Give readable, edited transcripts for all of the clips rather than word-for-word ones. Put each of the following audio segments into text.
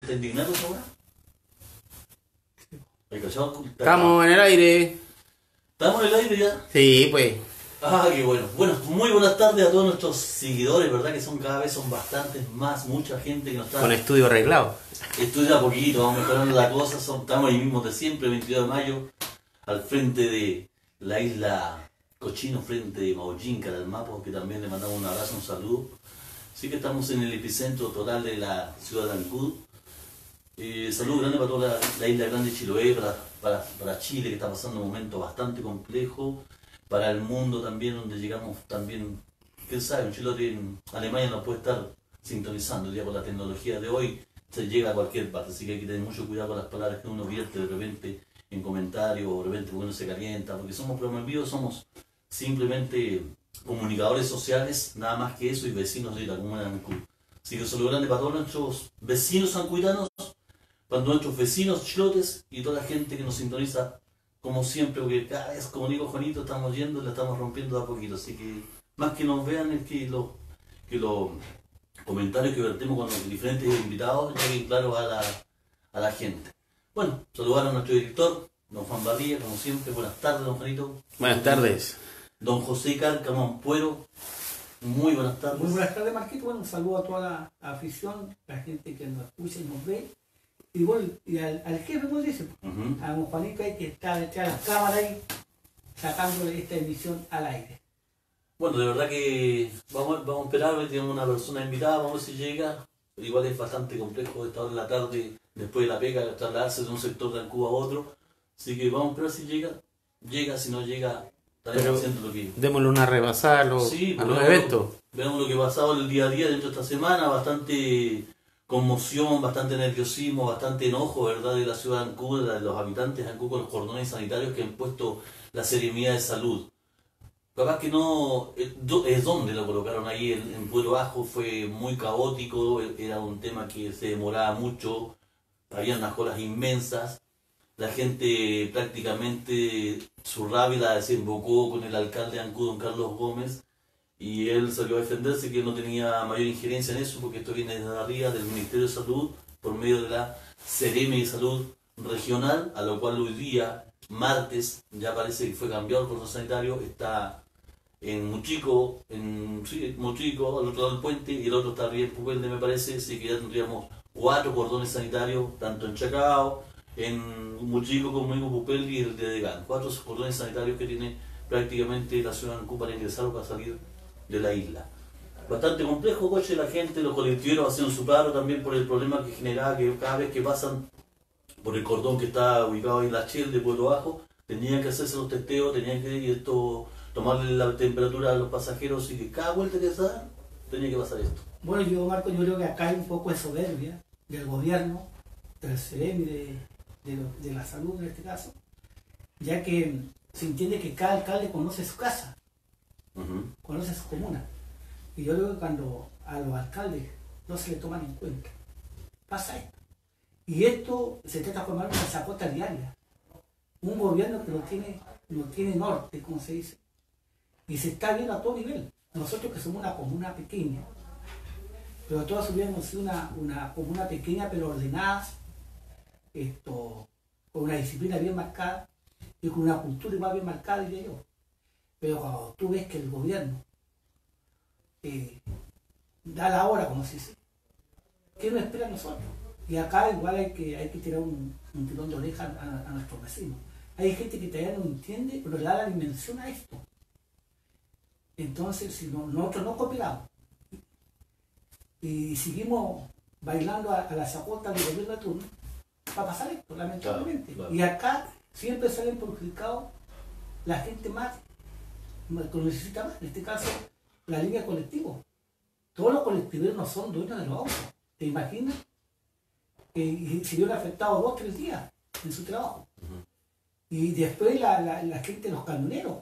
¿Está indignado ahora? ¿Hay cachado? Estamos en el aire. ¿Estamos en el aire ya? Sí, pues. Ah, qué bueno. Bueno, muy buenas tardes a todos nuestros seguidores, ¿verdad? Que son cada vez son bastantes más, mucha gente que nos está... Con estudio arreglado. Estudia poquito, vamos mejorando la cosa, estamos ahí mismos de siempre, 22 de mayo, al frente de la isla Cochino, frente de Mauyinca, del Mapo, que también le mandamos un abrazo, un saludo. Sí que estamos en el epicentro total de la ciudad de Ancud. Saludo grande para toda la isla grande de Chiloé, para Chile, que está pasando un momento bastante complejo, para el mundo también, donde llegamos también, quién sabe, un chilote en Alemania nos puede estar sintonizando ya con la tecnología de hoy, se llega a cualquier parte, así que hay que tener mucho cuidado con las palabras que uno vierte de repente en comentarios, o de repente porque uno se calienta, porque somos programas en vivo, somos simplemente comunicadores sociales, nada más que eso, y vecinos de la comuna de Ancud. Así que un saludo grande para todos nuestros vecinos sancuitanos, para nuestros vecinos chilotes y toda la gente que nos sintoniza, como siempre, porque cada vez, como digo Juanito, estamos yendo y la estamos rompiendo de a poquito, así que más que nos vean es que los comentarios que vertemos con los diferentes invitados lleguen claros a la gente. Bueno, saludar a nuestro director, don Juan Barría, como siempre. Buenas tardes, don Juanito. Buenas tardes. Don José Cárcamo Ampuero, muy buenas tardes. Muy buenas tardes, Marquito. Bueno, un saludo a toda la afición, la gente que nos escucha y nos ve. Y bueno, y al jefe, como dice, a don Juanito, hay que estar detrás de las cámaras ahí, sacando esta emisión al aire. Bueno, de verdad que vamos a esperar, tenemos una persona invitada, vamos a ver si llega. Igual es bastante complejo esta hora de la tarde, después de la pega, trasladarse de un sector de Ancud a otro. Así que vamos a esperar si llega, si no llega, estaremos haciendo lo que... Démosle una repasada a los eventos. Veamos lo que ha pasado el día a día dentro de esta semana, bastante conmoción, bastante nerviosismo, bastante enojo, ¿verdad?, de la ciudad de Ancud, de los habitantes de Ancud con los cordones sanitarios que han puesto la Seremía de Salud. Capaz que no es donde lo colocaron ahí en Pueblo Bajo, fue muy caótico, era un tema que se demoraba mucho, había unas colas inmensas, la gente prácticamente su rabia la desembocó con el alcalde de Ancud, don Carlos Gómez, y él salió a defenderse que él no tenía mayor injerencia en eso, porque esto viene desde arriba del Ministerio de Salud, por medio de la Seremi de Salud Regional, a lo cual hoy día, martes, ya parece que fue cambiado el cordón sanitario, está en Mochico, Mochico, al otro lado del puente, y el otro está arriba en Pupelde, me parece, así que ya tendríamos 4 cordones sanitarios, tanto en Chacao, en Mochico como en Pupelde y el de Degan. 4 cordones sanitarios que tiene prácticamente la ciudad de Ancud para ingresar o para salir de la isla. Bastante complejo, coche, la gente, los colectiveros haciendo su paro también por el problema que generaba que cada vez que pasan por el cordón que está ubicado en la Shell de Pueblo Bajo, tenían que hacerse los testeos, tenían que tomarle la temperatura a los pasajeros, y que cada vuelta que se da tenía que pasar esto. Bueno, Marco, yo creo que acá hay un poco de soberbia del gobierno, del CEREMI, de la salud en este caso, ya que se entiende que cada alcalde conoce su casa, conoce su comuna. Y yo creo que cuando a los alcaldes no se le toman en cuenta, pasa esto. Y esto se está transformando en una chacota diaria. Un gobierno que no tiene norte, como se dice. Y se está viendo a todo nivel. Nosotros que somos una comuna pequeña, pero todos hubiéramos sido una comuna pequeña pero ordenada, con una disciplina bien marcada y con una cultura igual bien marcada, diría yo. Pero cuando tú ves que el gobierno da la hora, como se dice, ¿qué nos espera a nosotros? Y acá igual hay que tirar un tirón de oreja a nuestros vecinos. Hay gente que todavía no entiende, pero le da la dimensión a esto. Entonces, si nosotros no cooperamos y seguimos bailando a la chacota del gobierno de turno, va a pasar esto, lamentablemente. Claro. Y acá siempre salen perjudicados la gente más que lo necesita más, en este caso la línea colectiva. Todos los colectivos no son dueños de los autos. ¿Te imaginas? Que se vieron afectados 2 o 3 días en su trabajo. Y después la gente, los camioneros,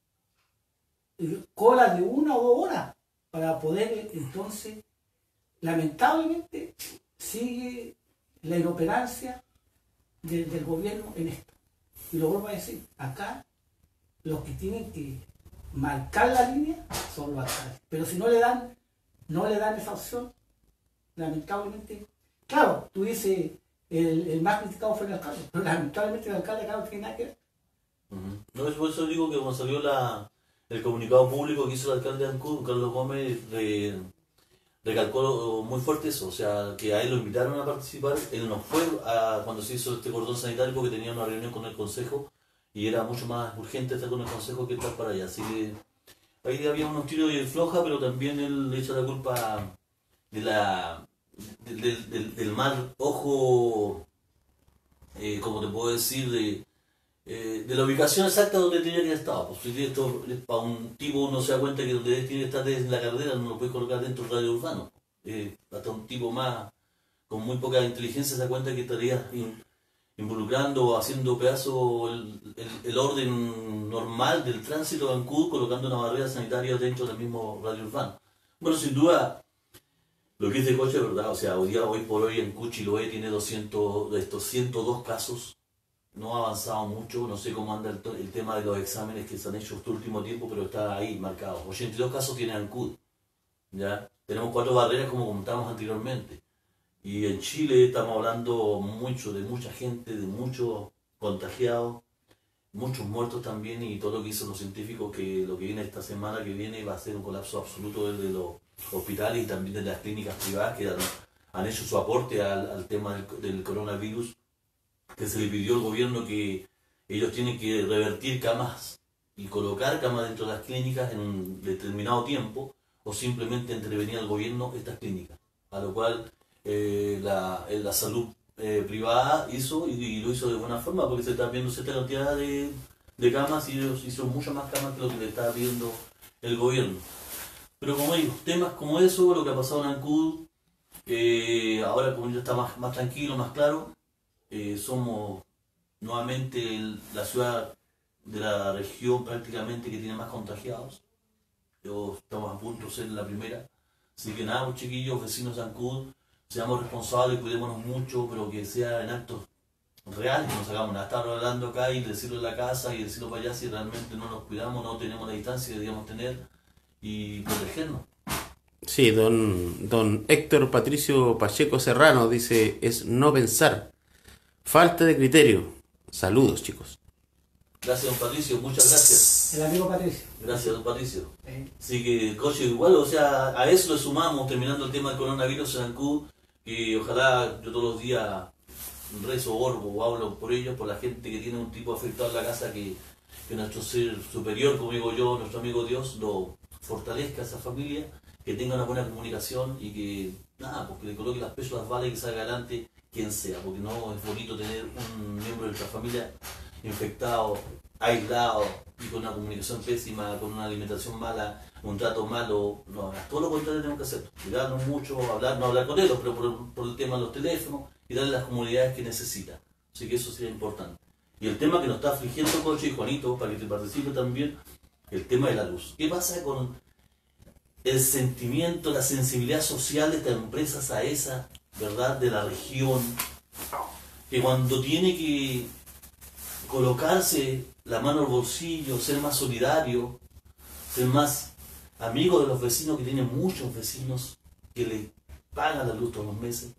colas de 1 o 2 horas para poder, entonces, lamentablemente, sigue la inoperancia del gobierno en esto. Y lo vuelvo a decir, acá los que tienen que marcar la línea son los alcaldes. Pero si no le dan esa opción, lamentablemente Claro, tú dices, el más criticado fue el alcalde, pero lamentablemente el alcalde acá no tiene nada que ver. No, es por eso digo que cuando salió el comunicado público que hizo el alcalde de Ancud, Carlos Gómez, recalcó muy fuerte eso, o sea, que a él lo invitaron a participar, él no fue cuando se hizo este cordón sanitario porque tenía una reunión con el consejo y era mucho más urgente estar con el consejo que estar para allá, así que ahí había unos tiros de floja, pero también él le echa la culpa del mal ojo, como te puedo decir, de la ubicación exacta donde tenía que haber estado. Pues si esto, para un tipo uno se da cuenta que donde tiene que estar en la carretera no lo puede colocar dentro del radio urbano. Hasta un tipo más con muy poca inteligencia se da cuenta que estaría involucrando o haciendo pedazo el orden normal del tránsito de Ancud, colocando una barrera sanitaria dentro del mismo radio urbano. Bueno, sin duda, lo que es de Coche es verdad, o sea, hoy por hoy en Chiloé tiene 200, de estos 102 casos. No ha avanzado mucho, no sé cómo anda el tema de los exámenes que se han hecho este último tiempo, pero está ahí marcado. 82 casos tiene Ancud, ¿ya? Tenemos 4 barreras como comentábamos anteriormente. Y en Chile estamos hablando mucho de mucha gente, de muchos contagiados, muchos muertos también, y todo lo que dicen los científicos que lo que viene esta semana que viene va a ser un colapso absoluto de los hospitales y también de las clínicas privadas que han hecho su aporte al tema del coronavirus, que se le pidió al gobierno que ellos tienen que revertir camas y colocar camas dentro de las clínicas en un determinado tiempo, o simplemente intervenir al gobierno estas clínicas, a lo cual la salud privada hizo y lo hizo de buena forma porque se está viendo cierta cantidad de camas y ellos hicieron muchas más camas que lo que le estaba pidiendo el gobierno. Pero como digo, temas como eso, lo que ha pasado en Ancud, ahora como ya está más tranquilo, más claro, somos nuevamente la ciudad de la región prácticamente que tiene más contagiados. Estamos a punto de ser la primera. Así que nada, pues, chiquillos, vecinos de Ancud, seamos responsables, cuidémonos mucho, pero que sea en actos reales, no sacamos nada, estar hablando acá y decirlo en la casa y decirlo para allá si realmente no nos cuidamos, no tenemos la distancia que deberíamos tener y protegernos. Sí, don Héctor Patricio Pacheco Serrano dice, es no pensar, falta de criterio. Saludos, chicos. Gracias, don Patricio, muchas gracias. El amigo Patricio. Gracias, don Patricio. Así que, coche, igual, o sea, a eso le sumamos, terminando el tema del coronavirus en Ancud, que ojalá yo todos los días rezo, orbo o hablo por ellos, por la gente que tiene un tipo afectado en la casa, que nuestro ser superior, como digo yo, nuestro amigo Dios, lo fortalezca a esa familia, que tenga una buena comunicación y que, nada, porque le coloque las pesos, las balas y que salga adelante quien sea, porque no es bonito tener un miembro de nuestra familia infectado, aislado y con una comunicación pésima, con una alimentación mala, un trato malo. No, todo lo contrario tenemos que hacer, cuidarnos mucho, no hablar con ellos, pero por el tema de los teléfonos y darle las comodidades que necesitan. Así que eso sería importante. Y el tema que nos está afligiendo, Coche y Juanito, para que te participe también, el tema de la luz. ¿Qué pasa con el sentimiento, la sensibilidad social de estas empresas a esa, verdad, de la región, que cuando tiene que colocarse la mano al bolsillo, ser más solidario, ser más amigo de los vecinos, que tienen muchos vecinos que le pagan la luz todos los meses?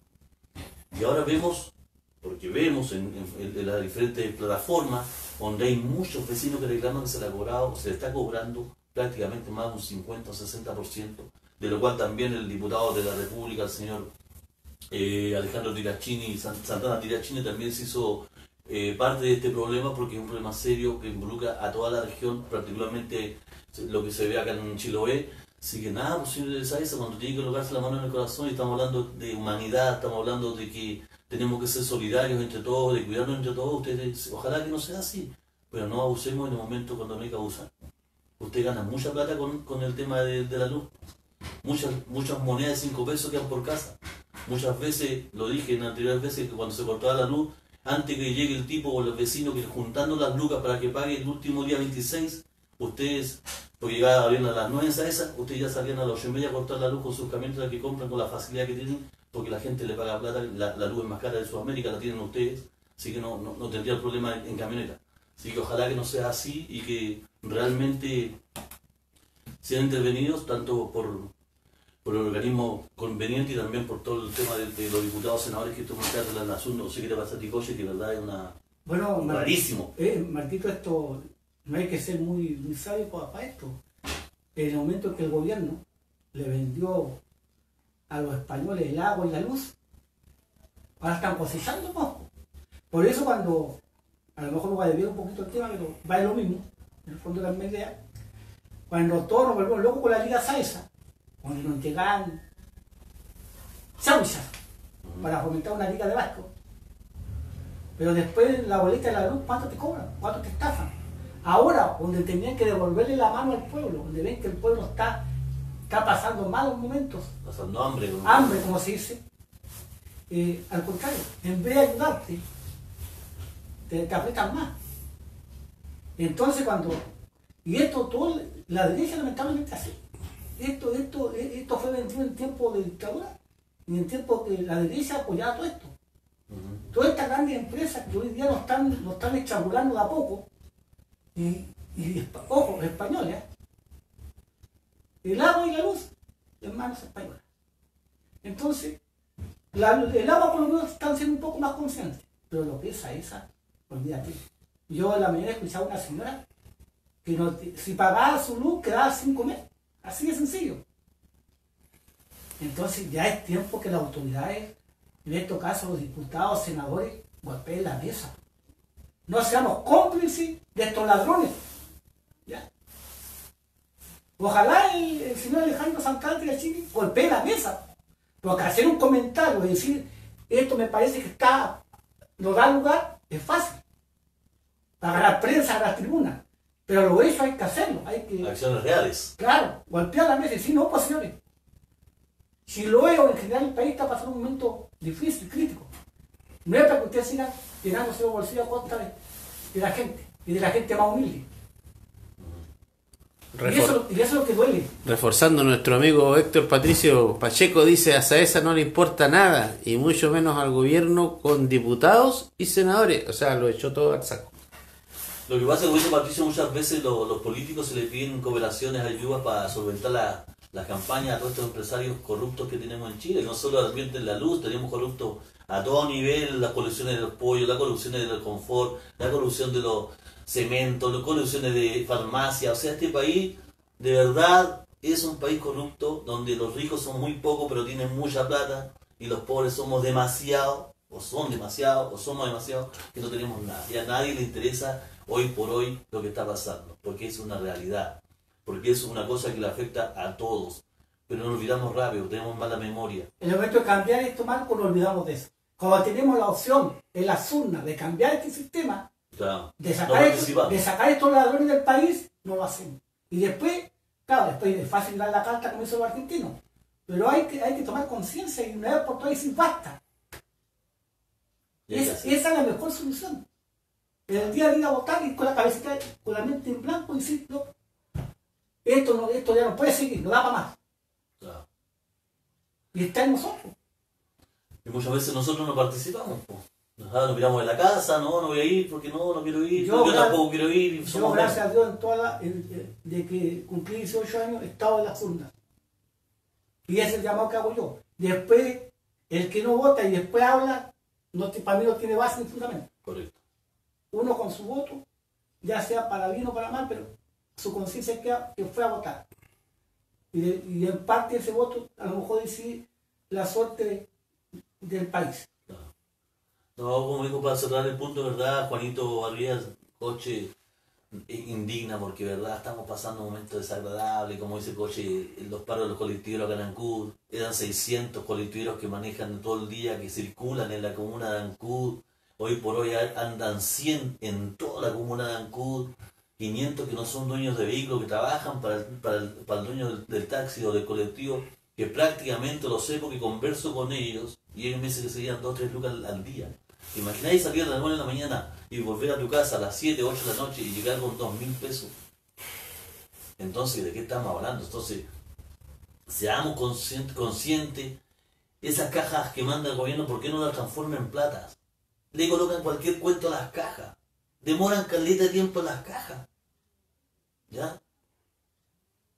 Y ahora vemos, porque vemos en las diferentes plataformas, donde hay muchos vecinos que reclaman que se le está cobrando prácticamente más de un 50 o 60%, de lo cual también el diputado de la República, el señor Alejandro Tirachini, Santana Tirachini, también se hizo parte de este problema, porque es un problema serio que involucra a toda la región, particularmente lo que se ve acá en Chiloé. Así que nada, pues señor Saesa, cuando tiene que colocarse la mano en el corazón, y estamos hablando de humanidad, estamos hablando de que tenemos que ser solidarios entre todos, de cuidarnos entre todos. Ustedes, ojalá que no sea así, pero no abusemos en el momento cuando no hay que abusar. Usted gana mucha plata con el tema de la luz, muchas monedas de 5 pesos quedan por casa. Muchas veces, lo dije en anteriores veces, que cuando se cortaba la luz, antes que llegue el tipo o los vecinos que juntando las lucas para que pague el último día 26, ustedes, porque llegaban a las 9 esa, ustedes ya salían a las 8:30 a cortar la luz con sus camionetas que compran, con la facilidad que tienen, porque la gente le paga plata, la luz es más cara de Sudamérica, la tienen ustedes, así que no tendría el problema en camioneta. Así que ojalá que no sea así y que realmente sean intervenidos tanto por por el organismo conveniente y también por todo el tema de los diputados senadores que tú mencionaste de la nación, no sé qué le pasa a Ticoche, que verdad es una Bueno, rarísimo. Marquito, esto no hay que ser muy sabio para esto. En el momento en que el gobierno le vendió a los españoles el agua y la luz, ahora están cosechando poco. Por eso cuando, a lo mejor me va a desviar un poquito el tema, pero va a lo mismo, en el fondo de la misma idea, cuando todos nos volvemos locos con la Liga Saesa, donde nos llegaban cháuchas para fomentar una liga de vasco. Pero después la boleta de la luz, ¿cuánto te cobran? ¿Cuánto te estafan? Ahora, donde tenían que devolverle la mano al pueblo, donde ven que el pueblo está pasando malos momentos, Pasando hambre. hambre como se dice, al contrario, en vez de ayudarte, te aprietan más. Entonces y esto todo, la derecha lamentablemente hace. Esto fue vendido en tiempo de dictadura y en tiempo que la derecha apoyaba todo esto. Todas estas grandes empresas que hoy día nos están estrangulando de a poco, ojo, españoles, el agua y la luz en manos españolas. Entonces, el agua por lo menos están siendo un poco más conscientes, pero lo que es esa, olvídate. Yo en la mañana escuchaba a una señora que si pagaba su luz quedaba sin comer, así de sencillo. Entonces ya es tiempo que las autoridades, en estos casos los diputados, senadores, golpeen la mesa. No seamos cómplices de estos ladrones. ¿Ya? Ojalá el señor Alejandro Santana de Chile golpee la mesa. Porque hacer un comentario y decir esto me parece que no da lugar, es fácil. Para ganar prensa, ganar tribuna. Pero lo hecho hay que hacerlo. Hay que, acciones reales. Claro, golpear la mesa y decir, no, pues señores. Si lo veo, en general el país está pasando un momento difícil, crítico. No es para que ustedes sigan llenándose los bolsillos a costa de la gente y de la gente más humilde. Y eso es lo que duele. Reforzando nuestro amigo Héctor Patricio Pacheco, dice: a Saesa no le importa nada, y mucho menos al gobierno con diputados y senadores. O sea, lo echó todo al saco. Lo que pasa es que, como dice Patricio, muchas veces los políticos se les piden cooperaciones, ayudas para solventar las campañas a todos estos empresarios corruptos que tenemos en Chile. No solo ambiente en la luz, tenemos corruptos a todo nivel, las colusiones de los pollos, las colusiones del confort, la corrupción de los cementos, las colusiones de farmacia. O sea, este país de verdad es un país corrupto donde los ricos son muy pocos pero tienen mucha plata y los pobres somos demasiado, o son demasiado, o somos demasiado, que no tenemos nada. Y a nadie le interesa hoy por hoy lo que está pasando, porque es una realidad, porque es una cosa que le afecta a todos, pero nos olvidamos rápido, tenemos mala memoria. En el momento de cambiar esto, Marco, nos olvidamos de eso. Cuando tenemos la opción en las urnas de cambiar este sistema, Claro, de sacar estos ladrones del país, no lo hacemos. Y después, claro, después es fácil dar la carta como hizo los argentinos, pero hay que tomar conciencia y una vez por todas decir basta. Esa es la mejor solución. En el día a día votar y con la cabecita, con la mente en blanco y decir, no, esto ya no puede seguir, no da para más. Claro. Y está en nosotros. Y muchas veces nosotros no participamos, nos miramos de la casa, no voy a ir porque no quiero ir, yo tampoco quiero ir. Y yo, gracias a Dios, de que cumplí 18 años, he estado en las urnas. Y ese es el llamado que hago yo. Después, el que no vota y después habla, para mí no tiene base ni fundamento. Correcto. Uno con su voto, ya sea para bien o para mal, pero su conciencia es que fue a votar. Y en parte ese voto a lo mejor decide la suerte del país. No, como dijo, para cerrar el punto, ¿verdad? Juanito Barrias, Coche, indigna porque, ¿verdad? Estamos pasando momentos desagradables, como dice Coche, los paros de los colectiveros acá en Ancud, eran 600 colectiveros que manejan todo el día, que circulan en la comuna de Ancud, hoy por hoy andan 100 en toda la comuna de Ancud, 500 que no son dueños de vehículos, que trabajan para el dueño del taxi o del colectivo, que prácticamente lo sé porque converso con ellos, y ellos me dicen que se llevan 2 o 3 lucas al día. Imagináis salir a las 9 de la mañana y volver a tu casa a las 7, 8 de la noche y llegar con 2.000 pesos. Entonces, ¿de qué estamos hablando? Entonces, seamos conscientes, esas cajas que manda el gobierno, ¿por qué no las transforman en platas? Le colocan cualquier cuento a las cajas. Demoran caleta de tiempo en las cajas. ¿Ya? O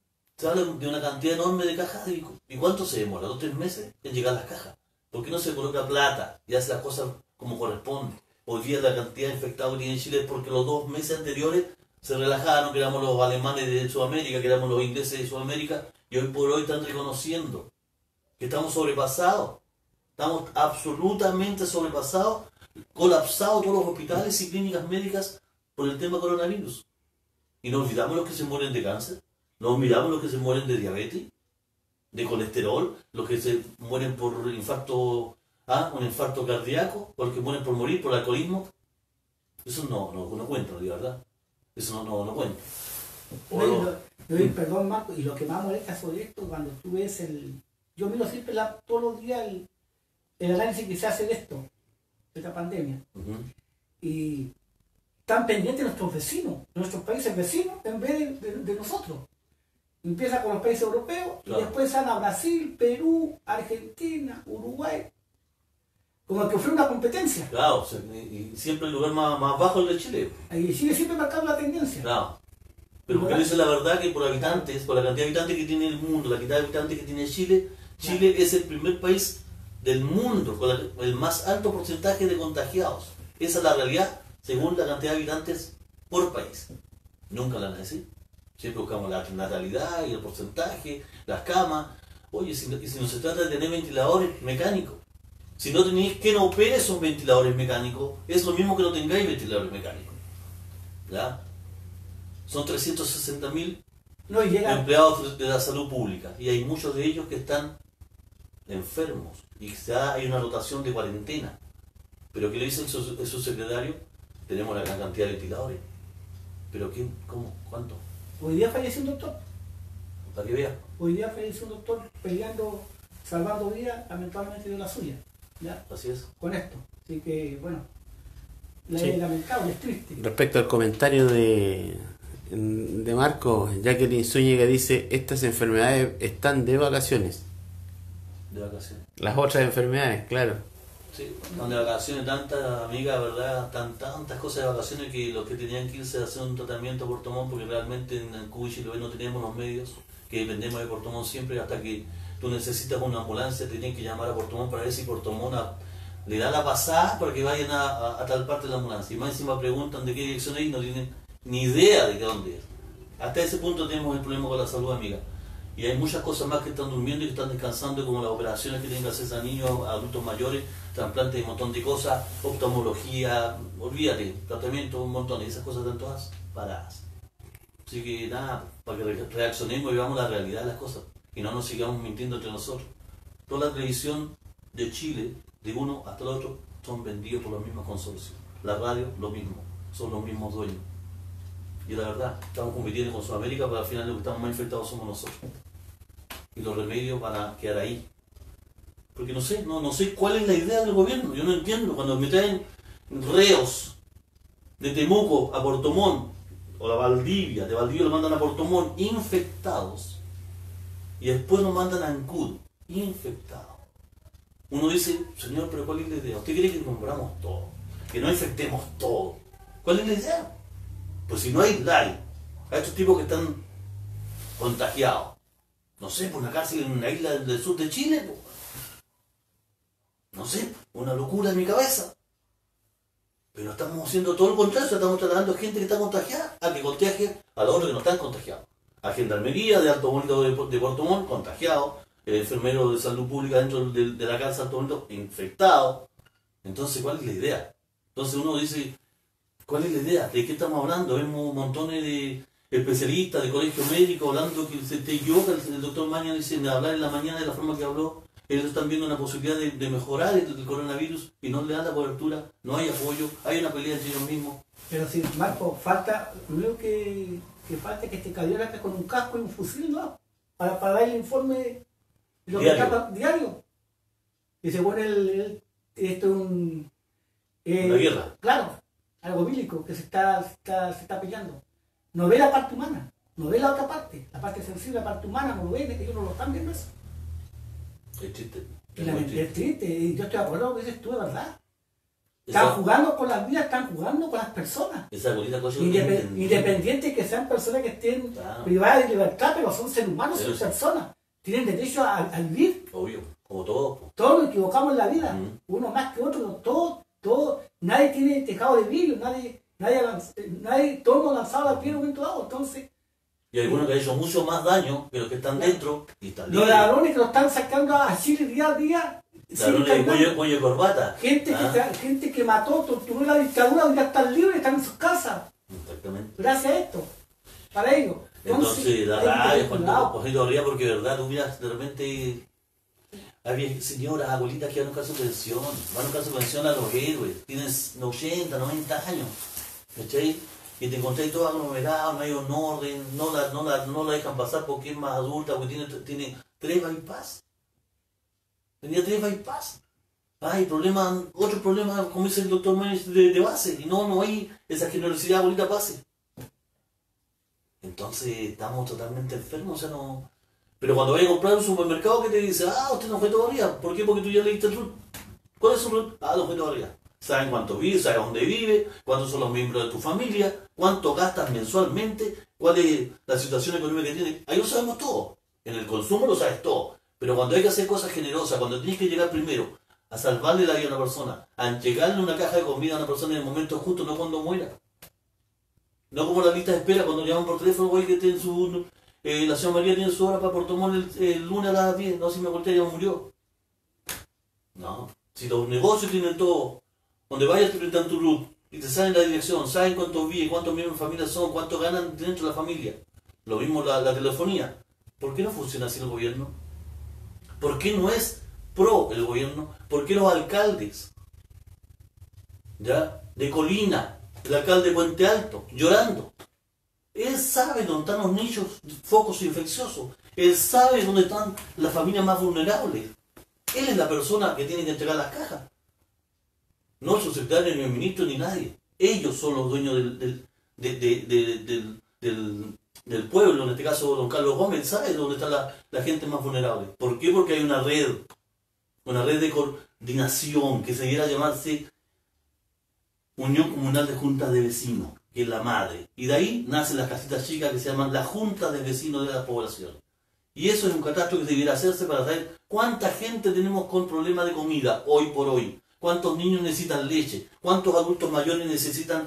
se habla de una cantidad enorme de cajas y ¿cuánto se demora? 2 o 3 meses en llegar las cajas. ¿Por qué no se coloca plata y hace las cosas como corresponde? Hoy día la cantidad de infectados que tiene Chile es porque los 2 meses anteriores se relajaron, que éramos los alemanes de Sudamérica, que éramos los ingleses de Sudamérica, y hoy por hoy están reconociendo que estamos sobrepasados. Estamos absolutamente sobrepasados, colapsados todos los hospitales y clínicas médicas por el tema coronavirus. Y nos olvidamos los que se mueren de cáncer, nos olvidamos los que se mueren de diabetes, de colesterol, los que se mueren por infarto, un infarto cardíaco, o los que mueren por morir, por alcoholismo. Eso no cuenta, de verdad. Eso no cuenta. Perdón, Marco, y lo que más molesta sobre esto, cuando tú ves yo miro siempre todos los días el análisis que se hace de esto, de esta pandemia. Y están pendientes nuestros vecinos, nuestros países vecinos, en vez de nosotros. Empieza con los países europeos, claro, y después van a Brasil, Perú, Argentina, Uruguay. Como que fue una competencia. Claro, y siempre el lugar más bajo es el de Chile. Y Chile siempre marcando la tendencia. Claro. Pero porque dice la verdad que por habitantes, por la cantidad de habitantes que tiene el mundo, la cantidad de habitantes que tiene Chile, Chile es el primer país del mundo con el más alto porcentaje de contagiados. Esa es la realidad según la cantidad de habitantes por país. Nunca la van a decir. Siempre buscamos la natalidad y el porcentaje, las camas. Oye, si no se trata de tener ventiladores mecánicos, si no tenéis que no opere esos ventiladores mecánicos, es lo mismo que no tengáis ventiladores mecánicos. ¿Ya? Son 360.000 empleados de la salud pública y hay muchos de ellos que están enfermos y hay una rotación de cuarentena. Pero ¿qué le dice el subsecretario? Tenemos la gran cantidad de ventiladores. ¿Pero quién? ¿Cómo? ¿Cuánto? Hoy día falleció un doctor. Para que vea. Hoy día falleció un doctor peleando, salvando vidas, lamentablemente de la suya. ¿Ya? Así es. Con esto. Así que, bueno, sí, es lamentable, es triste. Respecto al comentario de Marco, Jacqueline Zúñiga dice, estas enfermedades están de vacaciones. De vacaciones. Las otras enfermedades, claro. Sí, están de vacaciones, tantas amigas, ¿verdad? Tantas cosas de vacaciones que los que tenían que irse a hacer un tratamiento a Puerto Montt, porque realmente en Cuba y Chiloé no tenemos los medios, que dependemos de Puerto Montt siempre, hasta que tú necesitas una ambulancia, te tienen que llamar a Puerto Montt para ver si Puerto Montt le da la pasada para que vayan a tal parte de la ambulancia. Y más encima preguntan de qué dirección es y no tienen ni idea de dónde es. Hasta ese punto tenemos el problema con la salud, amiga. Y hay muchas cosas más que están durmiendo y que están descansando, como las operaciones que tienen que hacerse a niños, a adultos mayores, trasplantes y un montón de cosas, oftalmología, olvídate, tratamiento, un montón, y esas cosas están todas paradas. Así que nada, para que reaccionemos y veamos la realidad de las cosas, y no nos sigamos mintiendo entre nosotros. Toda la televisión de Chile, de uno hasta el otro, son vendidos por las mismas consorcios. La radio, lo mismo, son los mismos dueños. Y la verdad, estamos compitiendo con Sudamérica, pero al final los que estamos más infectados somos nosotros. Y los remedios van a quedar ahí. Porque no sé cuál es la idea del gobierno. Yo no entiendo. Cuando me traen reos de Temuco a Puerto Montt, o de Valdivia lo mandan a Puerto Montt infectados, y después nos mandan a Ancud infectados. Uno dice, señor, pero ¿cuál es la idea? ¿Usted quiere que nombramos todo? Que no infectemos todo. ¿Cuál es la idea? Pues si no aisláis a estos tipos que están contagiados, no sé, por una cárcel en una isla del sur de Chile, pues. No sé, una locura en mi cabeza. Pero estamos haciendo todo lo contrario, estamos tratando a gente que está contagiada, a que contagie a los otros que no están contagiados. A Gendarmería de Alto Bonito de Puerto Montt, contagiado. El enfermero de salud pública dentro de la cárcel de Alto Bonito, infectado. Entonces, ¿cuál es la idea? Entonces uno dice, ¿cuál es la idea? ¿De qué estamos hablando? Vemos montones de especialistas de colegios médicos hablando que se te equivoca. El doctor Maña dice, de hablar en la mañana de la forma que habló. Ellos están viendo una posibilidad de mejorar el coronavirus y no le dan la cobertura, no hay apoyo, hay una pelea entre ellos mismos. Pero si, Marco, lo único que falta es que este caballero acá con un casco y un fusil, ¿no? Para dar el informe de lo que está diario. Y se pone esto es una guerra. Claro, algo bíblico que se está peleando. No ve la parte humana, no ve la otra parte, la parte sensible, la parte humana, no lo ven, ellos no lo están viendo eso. Es triste. Es triste, y yo estoy de acuerdo con eso, tú de verdad. Están jugando con las vidas, están jugando con las personas. Esa abuelita cosa Independientes que sean personas que estén privadas de libertad, pero son seres humanos, son personas. Tienen derecho a vivir. Obvio, como todos. Todos nos equivocamos en la vida, uno más que otro, todos, nadie tiene tejado de vidrio, todos hemos lanzado al pie en un momento dado, entonces. Y hay algunos que han hecho mucho más daño que los que están dentro y están libres. Los ladrones que lo están sacando a Chile día a día. Ladrones de cuello y corbata. Gente que mató, torturó la dictadura, hoy ya están libres, están en sus casas. Exactamente. Gracias a esto, para ellos. Entonces da rabia cuando ría porque de verdad tú miras de repente. Hay señoras, abuelitas que van a buscar su pensión, van a buscar su pensión a los héroes, tienen 80, 90 años, ¿cachai? Y te encontrás todo aglomerado, no hay un orden, no la dejan pasar porque es más adulta, porque tiene 3 bypass. Tenía 3 bypass. Hay problemas, otros problemas, como dice el doctor Méndez, de base, y no hay esa generosidad, abuelita, pase. Entonces estamos totalmente enfermos, o sea, no. Pero cuando vayas a comprar un supermercado, ¿qué te dice? Usted no fue todavía. ¿Por qué? Porque tú ya leíste el RUT. ¿Cuál es su RUT? No fue todavía. Saben cuánto vive, saben dónde vive, cuántos son los miembros de tu familia, cuánto gastas mensualmente, cuál es la situación económica que tienes. Ahí lo sabemos todo. En el consumo lo sabes todo. Pero cuando hay que hacer cosas generosas, cuando tienes que llegar primero a salvarle la vida a una persona, a entregarle una caja de comida a una persona en el momento justo, no cuando muera. No como la lista de espera cuando llaman por teléfono, oye, que tiene su... la señora María tiene su hora para Puerto Montt el lunes a las 10. No, si me volteé ya murió. No. Si los negocios tienen todo, donde vayas te presentan tu RUT y te saben la dirección, saben cuántos viven, cuántos miembros de familia son, cuánto ganan dentro de la familia. Lo mismo la telefonía. ¿Por qué no funciona así el gobierno? ¿Por qué no es pro el gobierno? ¿Por qué los alcaldes? ¿Ya? De Colina, el alcalde de Puente Alto, llorando. Él sabe dónde están los nichos focos infecciosos. Él sabe dónde están las familias más vulnerables. Él es la persona que tiene que entregar las cajas. No el subsecretario, ni el ministro, ni nadie. Ellos son los dueños del pueblo, en este caso don Carlos Gómez, sabe dónde está la gente más vulnerable. ¿Por qué? Porque hay una red de coordinación que se quiera llamarse Unión Comunal de Juntas de Vecinos, que es la madre. Y de ahí nacen las casitas chicas que se llaman la Junta de Vecinos de la población. Y eso es un catastro que debiera hacerse para saber cuánta gente tenemos con problemas de comida hoy por hoy. Cuántos niños necesitan leche, cuántos adultos mayores necesitan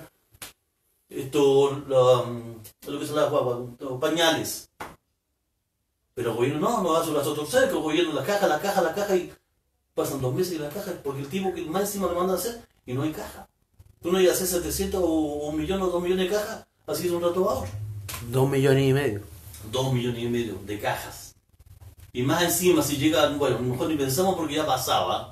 lo que son las guaguas, los pañales. Pero el gobierno no hace las otras cerca, el gobierno la caja y pasan 2 meses y la caja, porque el tipo que más encima le manda a hacer y no hay caja. Tú no ibas a hacer 700 o 1 millón o 2 millones de cajas, así de un rato a otro. 2,5 millones. 2,5 millones de cajas. Y más encima, si llegan, bueno, mejor ni pensamos porque ya pasaba,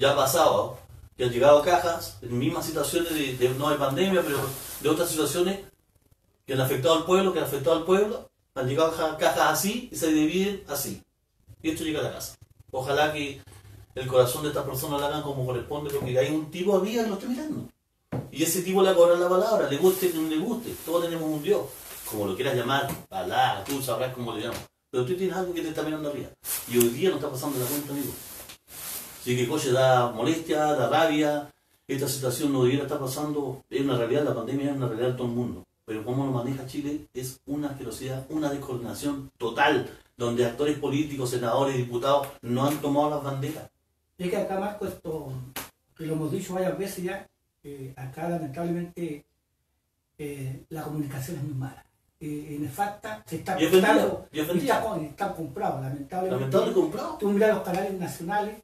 que han llegado cajas en mismas situaciones no de pandemia, pero de otras situaciones que han afectado al pueblo, han llegado cajas así y se dividen así. Y esto llega a la casa. Ojalá que el corazón de estas personas lo hagan como corresponde, porque hay un tipo arriba que lo está mirando. Y ese tipo le va a cobrar la palabra, le guste o no le guste. Todos tenemos un Dios, como lo quieras llamar, Alá, tú sabrás cómo le llamas. Pero tú tienes algo que te está mirando arriba. Y hoy día no está pasando la cuenta, amigo. Así que coche da molestia, da rabia. Esta situación no debiera estar pasando. Es una realidad, la pandemia es una realidad de todo el mundo. Pero cómo lo maneja Chile es una asquerosidad, una descoordinación total, donde actores políticos, senadores, diputados no han tomado las banderas. Es que acá, Marco, esto, que lo hemos dicho varias veces ya, acá lamentablemente la comunicación es muy mala. Nefasta, se está comprando, está comprado, lamentablemente. Lamentable comprado. Tú miras los canales nacionales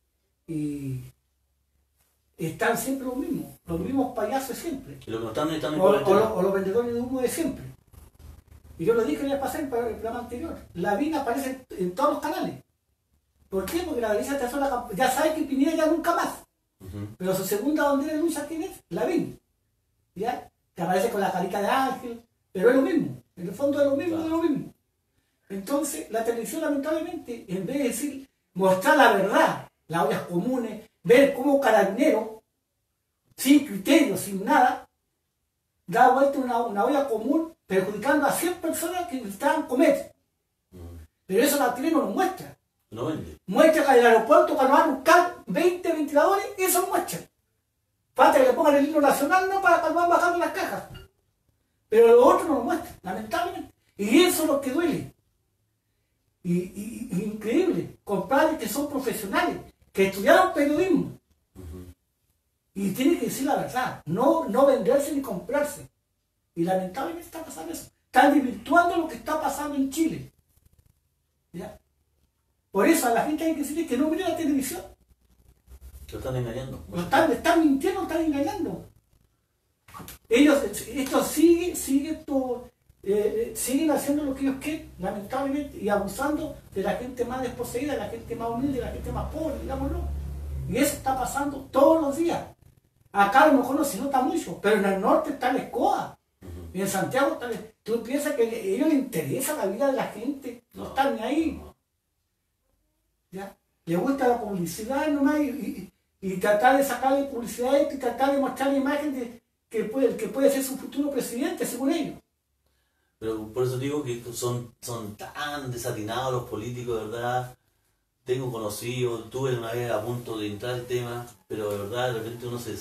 y están siempre los mismos payasos siempre. Y lo que no están en o los vendedores de humo de siempre. Y yo lo dije en el pasado en el programa anterior. La VIN aparece en todos los canales. ¿Por qué? Porque la derecha ya sabe que Piñera ya nunca más. Pero su segunda bandera de lucha, ¿quién es? La VIN. ¿Ya? Que aparece con la carita de ángel. Pero es lo mismo. En el fondo es lo mismo, es lo mismo. Entonces, la televisión, lamentablemente, en vez de decir, mostrar la verdad, las ollas comunes, ver cómo Carabineros, sin criterio, sin nada, da vuelta una olla común perjudicando a 100 personas que necesitaban comer. Pero eso la tele no lo muestra. No vende. Muestra que en el aeropuerto cuando van a buscar 20 ventiladores, eso lo muestra. Falta que le pongan el himno nacional, ¿no? Para van bajando las cajas. Pero los otros no lo muestran, lamentablemente. Y eso es lo que duele. Y increíble, compadres que son profesionales, que estudiaron periodismo. Y tienen que decir la verdad, no venderse ni comprarse. Y lamentablemente está pasando eso. Están desvirtuando lo que está pasando en Chile. ¿Ya? Por eso a la gente hay que decirle que no mire la televisión. Lo están engañando. Están mintiendo, están engañando. Ellos, esto siguen haciendo lo que ellos quieren, lamentablemente, y abusando de la gente más desposeída, de la gente más humilde, de la gente más pobre, digámoslo. Y eso está pasando todos los días. Acá a lo mejor no se nota mucho, pero en el norte está la escoba. Y en Santiago está tú piensas que a ellos les interesa la vida de la gente, no están ni ahí. ¿Ya? Les gusta la publicidad nomás y tratar de sacarle publicidad y tratar de mostrar la imagen de que puede ser su futuro presidente, según ellos. Pero por eso digo que son tan desatinados los políticos, de verdad. Tengo conocidos, estuve una vez a punto de entrar el tema, pero de verdad de repente uno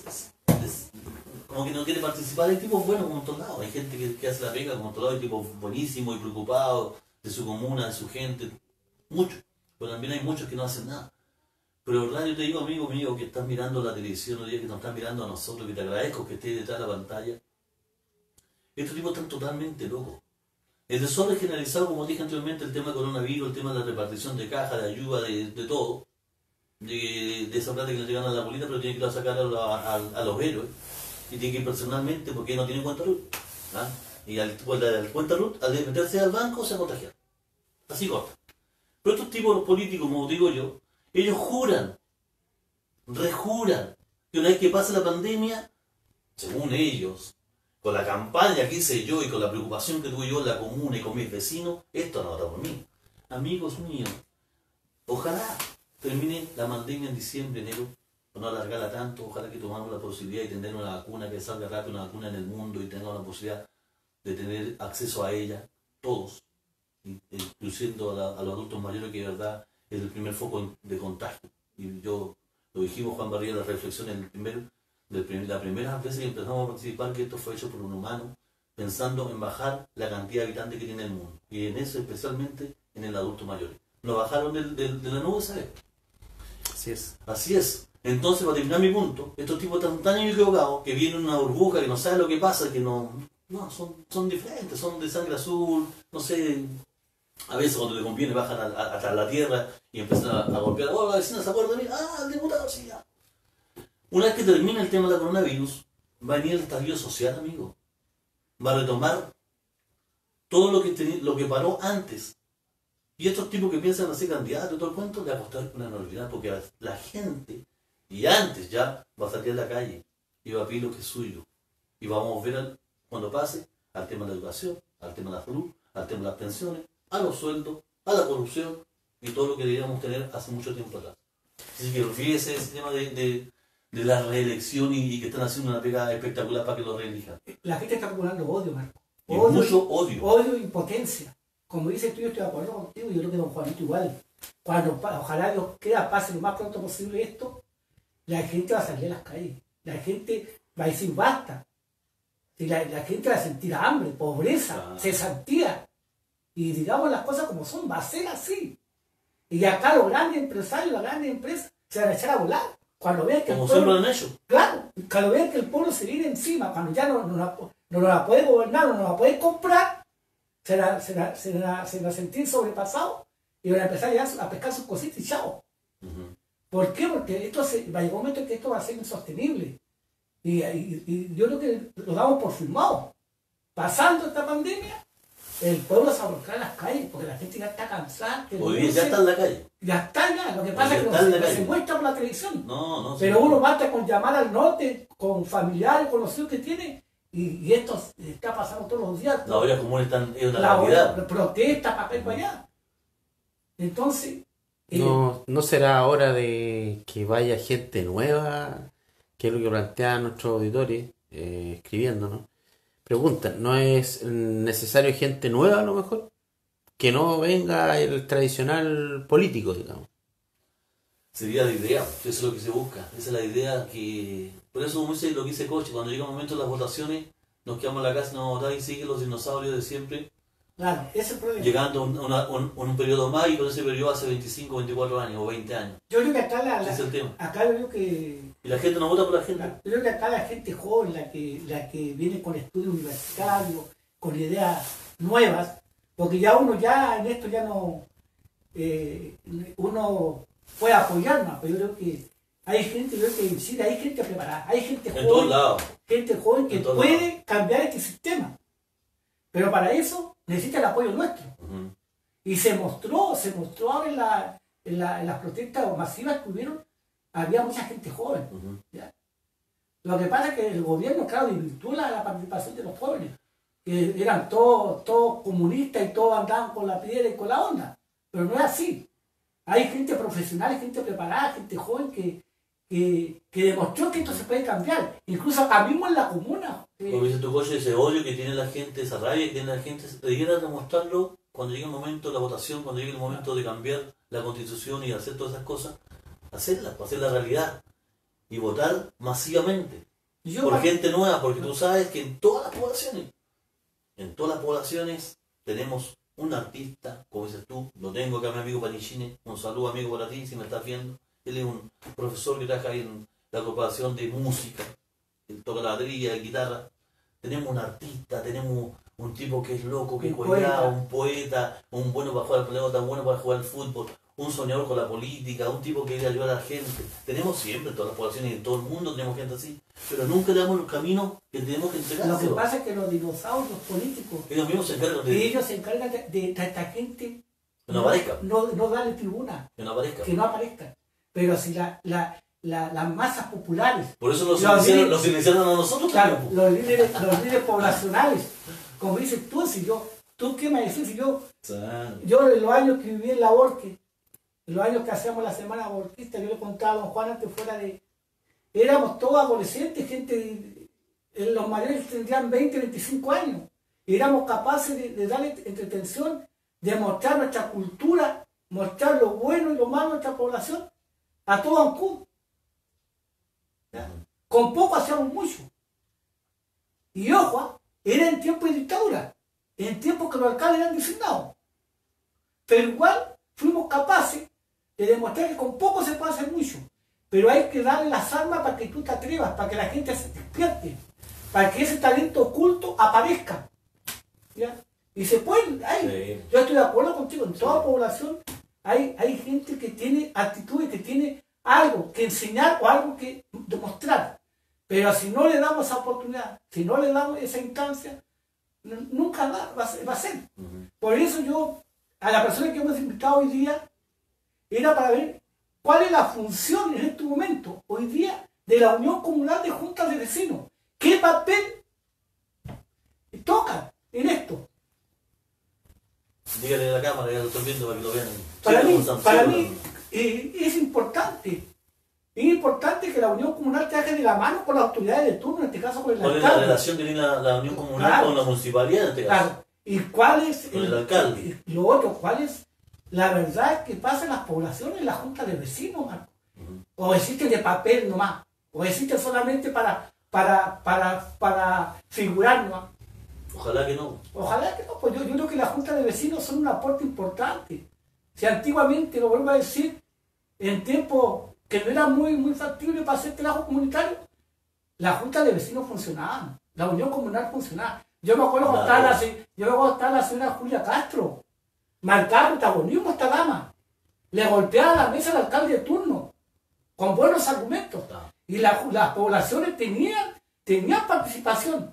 como que no quiere participar. Hay tipos buenos como en todos lados, hay gente que hace la pega como en todos lados, hay tipos buenísimos y preocupados de su comuna, de su gente, muchos, pero también hay muchos que no hacen nada. Pero de verdad yo te digo, amigo mío, que estás mirando la televisión hoy día, que nos están mirando a nosotros, que te agradezco que estés detrás de la pantalla, estos tipos están totalmente locos. El desorden generalizado, como dije anteriormente, el tema del coronavirus, el tema de la repartición de cajas, de ayuda, de todo, de esa plata que le llegan a la bolita, pero tiene que ir a sacar a los héroes, y tiene que ir personalmente porque no tiene cuenta RUT. ¿Ah? Y al cuenta RUT, al meterse al banco, se contagia. Así corta. Pero estos tipos, los políticos, como digo yo, ellos juran, rejuran, que una vez que pase la pandemia, según ellos, con la campaña que hice yo y con la preocupación que tuve yo en la comuna y con mis vecinos, esto no va por mí. Amigos míos, ojalá termine la pandemia en diciembre, enero, o no alargarla tanto, ojalá que tomamos la posibilidad de tener una vacuna que salga rápido, una vacuna en el mundo y tengamos la posibilidad de tener acceso a ella, todos, incluyendo a los adultos mayores, que de verdad es el primer foco de contagio. Y yo lo dijimos, Juan Barriga, en la reflexión, la primera vez que empezamos a participar, que esto fue hecho por un humano, pensando en bajar la cantidad de habitantes que tiene el mundo, y en eso especialmente en el adulto mayor. Nos bajaron de la nube, ¿sabes? Así es. Así es. Entonces, para terminar mi punto, estos tipos están tan equivocados que vienen una burbuja que no sabe lo que pasa, que no son diferentes, son de sangre azul, no sé. A veces cuando te conviene bajan hasta la tierra y empiezan a golpear. Oh, la vecina se acuerda de mí. Ah, el diputado, sí, ya. Una vez que termine el tema del coronavirus, va a venir el estallido social, amigo. Va a retomar todo lo que paró antes. Y estos tipos que piensan hacer candidatos y todo el cuento, le va a costar una enormidad, porque la gente, y antes ya, va a salir a la calle y va a pedir lo que es suyo. Y vamos a ver cuando pase al tema de la educación, al tema de la salud, al tema de las pensiones, a los sueldos, a la corrupción y todo lo que deberíamos tener hace mucho tiempo atrás. Así que olvídese ese tema de la reelección y que están haciendo una pega espectacular para que lo reelijan. La gente está acumulando odio, Marco. Mucho odio. Odio e impotencia. Como dices tú, yo estoy de acuerdo contigo, yo creo que don Juanito igual. Ojalá Dios quiera pase lo más pronto posible esto, la gente va a salir a las calles. La gente va a decir basta. La gente va a sentir hambre, pobreza, cesantía. Y digamos las cosas como son, va a ser así. Y acá los grandes empresarios, las grandes empresas, se van a echar a volar. Cuando vean que como siempre lo han hecho. Claro, cuando vean que el pueblo se viene encima, cuando ya no la puede gobernar, no la puede comprar, se va a sentir sobrepasado y van a empezar ya a pescar sus cositas y chao. ¿Por qué? Porque va a llegar un momento en que esto va a ser insostenible. Y yo creo que lo damos por firmado. Pasando esta pandemia, el pueblo se va a volcar a las calles porque la gente ya está cansada. Hoy día ya está en la calle. Ya está ya. Lo que pasa es que no se muestra por la televisión. Pero uno basta con llamar al norte, con familiares, conocidos que tiene, y esto está pasando todos los días. Las ollas comunes están en una realidad. Protesta para acá y para allá. Entonces... ¿No será hora de que vaya gente nueva? Que es lo que plantean nuestros auditores escribiendo, ¿no? Preguntan, ¿no es necesario gente nueva a lo mejor? Que no venga el tradicional político, digamos. Sería la idea, eso es lo que se busca. Esa es la idea que... Por eso, como dice lo que dice Coche, cuando llega el momento de las votaciones, nos quedamos en la casa, no votar y siguen los dinosaurios de siempre, Claro, ese es el problema. llegando un periodo más y con ese periodo hace 25, 24 años o 20 años. Yo creo que acá Ese es el tema. acá yo creo que Y la gente no vota por la gente. yo creo que acá la gente joven, la que viene con estudios universitarios, con ideas nuevas, porque ya uno ya en esto ya no uno puede apoyar más, pero yo creo que hay gente, yo creo que en Chile hay gente preparada, hay gente En todos joven, lados. gente joven que En todos puede cambiar este sistema. Pero para eso necesita el apoyo nuestro. Ujú. Y se mostró ahora en las protestas masivas que hubieron, había mucha gente joven. Ujú. ¿Ya? Lo que pasa es que el gobierno, claro, desvirtuó la participación de los jóvenes, que eran todos comunistas y todos andaban con la piedra y con la onda. Pero no es así. Hay gente profesional, gente preparada, gente joven que demostró que esto se puede cambiar. Incluso acá mismo en la comuna. Como dice tu Coche, ese odio que tiene la gente, esa rabia que tiene la gente, debiera demostrarlo cuando llegue el momento de la votación, cuando llegue el momento de cambiar la constitución y hacer todas esas cosas, hacerlas, hacer la realidad y votar masivamente yo por para- gente nueva, porque tú sabes que en todas las poblaciones tenemos un artista, como dices tú, lo tengo acá mi amigo Panichine, un saludo amigo para ti si me estás viendo, él es un profesor que trabaja ahí en la corporación de música, él toca la batería, la guitarra, tenemos un artista, tenemos un tipo que es loco, que es Un colgado, poeta. un poeta, un bueno para jugar al pelota, un bueno para jugar al fútbol, un soñador con la política, un tipo que quiere ayudar a la gente. Tenemos siempre en todas las poblaciones y en todo el mundo tenemos gente así, pero nunca le damos el camino que tenemos que Lo que entregárselo. pasa es que los dinosaurios políticos, Ellos mismos se encargan de ellos se encargan de esta gente que no aparezca, no darle tribuna, que no aparezca. que no aparezcan. Pero si las masas populares, Por eso los Los silenciaron, líderes- los silenciaron a nosotros claro, también. los líderes poblacionales, como dices tú, tú qué me decís, si yo en los años que viví en la Borque, en los años que hacíamos la semana abortista, yo le contaba a don Juan antes fuera de, éramos todos adolescentes, los mayores tendrían 20, 25 años, y éramos capaces de darle entretención, de mostrar nuestra cultura, mostrar lo bueno y lo malo de nuestra población a todo Ancud. ¿Ya? Con poco hacíamos mucho. Y ojo, era en tiempo de dictadura, en tiempos que los alcaldes eran designados. Pero igual fuimos capaces de demostrar que con poco se puede hacer mucho. Pero hay que darle las armas para que tú te atrevas, para que la gente se despierte, para que ese talento oculto aparezca. ¿Ya? Y se puede, Sí. yo estoy de acuerdo contigo, en toda población hay gente que tiene actitudes, que tiene algo que enseñar o algo que demostrar. Pero si no le damos esa oportunidad, si no le damos esa instancia, nunca va a ser. Ujú. Por eso yo, a la persona que hemos invitado hoy día, era para ver cuál es la función en este momento, hoy día, de la Unión Comunal de Juntas de Vecinos. ¿Qué papel toca en esto? Dígale a la cámara, ya lo estoy viendo para que lo vean. Para Sí, mí, como sanción, es importante. Es importante que la Unión Comunal trabaje de la mano con las autoridades de turno, en este caso con el ¿cuál es la alcalde. relación que tiene la Unión Comunal Claro. con la municipalidad en este caso? Claro. ¿Y cuál es Con el alcalde. y lo otro, cuál es la verdad que pasa en las poblaciones, en la junta de vecinos, Marco? Ujú. O existe de papel nomás, o existe solamente para figurar nomás. Ojalá que no. Ojalá que no, pues yo creo que las juntas de vecinos son un aporte importante. Si antiguamente, lo vuelvo a decir, en tiempos que no era muy factible para hacer trabajo comunitario, las juntas de vecinos funcionaban, la unión comunal funcionaba. Yo me acuerdo cuando Claro. estaba la señora Julia Castro, marcaba protagonismo a esta dama, le golpeaba la mesa al alcalde de turno, con buenos argumentos. Claro. Y las poblaciones tenían participación.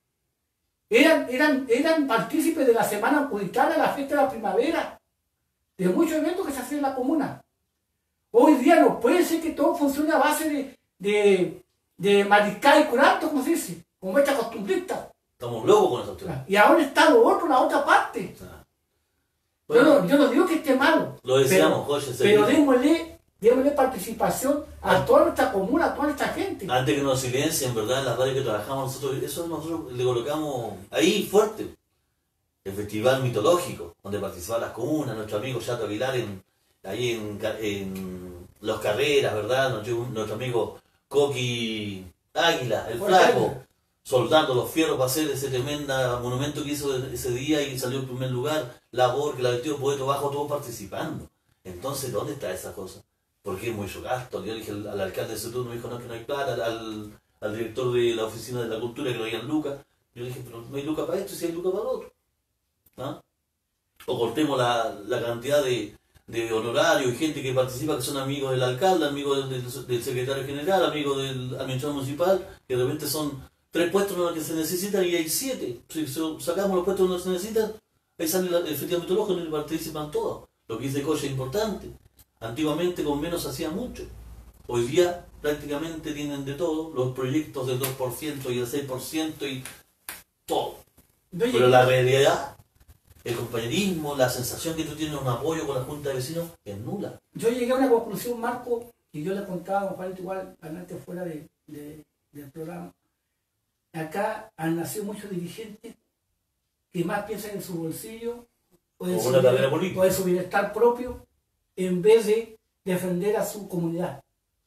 Eran partícipes de la semana ancuditana, la fiesta de la primavera, de muchos eventos que se hacían en la comuna. Hoy día no puede ser que todo funcione a base de mariscal y curanto, como se dice, como esta costumbrista. Estamos locos con esa opción. Y ahora está lo otro, la otra parte. Bueno, Yo no digo que esté malo. lo decíamos, Jorge, Pero seguimos. démosle participación a toda nuestra comuna, a toda nuestra gente. Antes que nos silencien, ¿verdad? En la radio que trabajamos nosotros, eso nosotros le colocamos ahí fuerte. El festival mitológico, donde participaban las comunas, nuestro amigo Chato Aguilar en Los Carreras, ¿verdad? Nuestro amigo Coqui Águila, el Fuerte flaco, Águila. soldando los fierros para hacer ese tremenda monumento que hizo ese día y salió en primer lugar, labor que la metió Poeto Bajo, todos participando. Entonces, ¿dónde está esa cosa? Porque es mucho gasto. Yo dije al alcalde de ese turno, me dijo, no, que no hay plata, al director de la oficina de la cultura que no habían lucas. Yo dije, pero no hay lucas para esto, si hay lucas para lo otro. ¿Ah? O cortemos la cantidad de honorarios y gente que participa, que son amigos del alcalde, amigos del secretario general, amigos del administrador municipal, que de repente son 3 puestos en los que se necesitan y hay 7. Si sacamos los puestos donde se necesitan, ahí sale efectivamente los que participan todos. Lo que dice Coche es importante. Antiguamente con menos hacía mucho. Hoy día prácticamente tienen de todo, los proyectos del 2% y el 6% y todo. Yo Pero llegué, la realidad, el compañerismo, la sensación que tú tienes un apoyo con la Junta de Vecinos es nula. yo llegué a una conclusión, Marco, y yo le contaba a Juanito igual, antes fuera del programa. Acá han nacido muchos dirigentes que más piensan en su bolsillo o en, O una carrera política. o en su bienestar propio en vez de defender a su comunidad.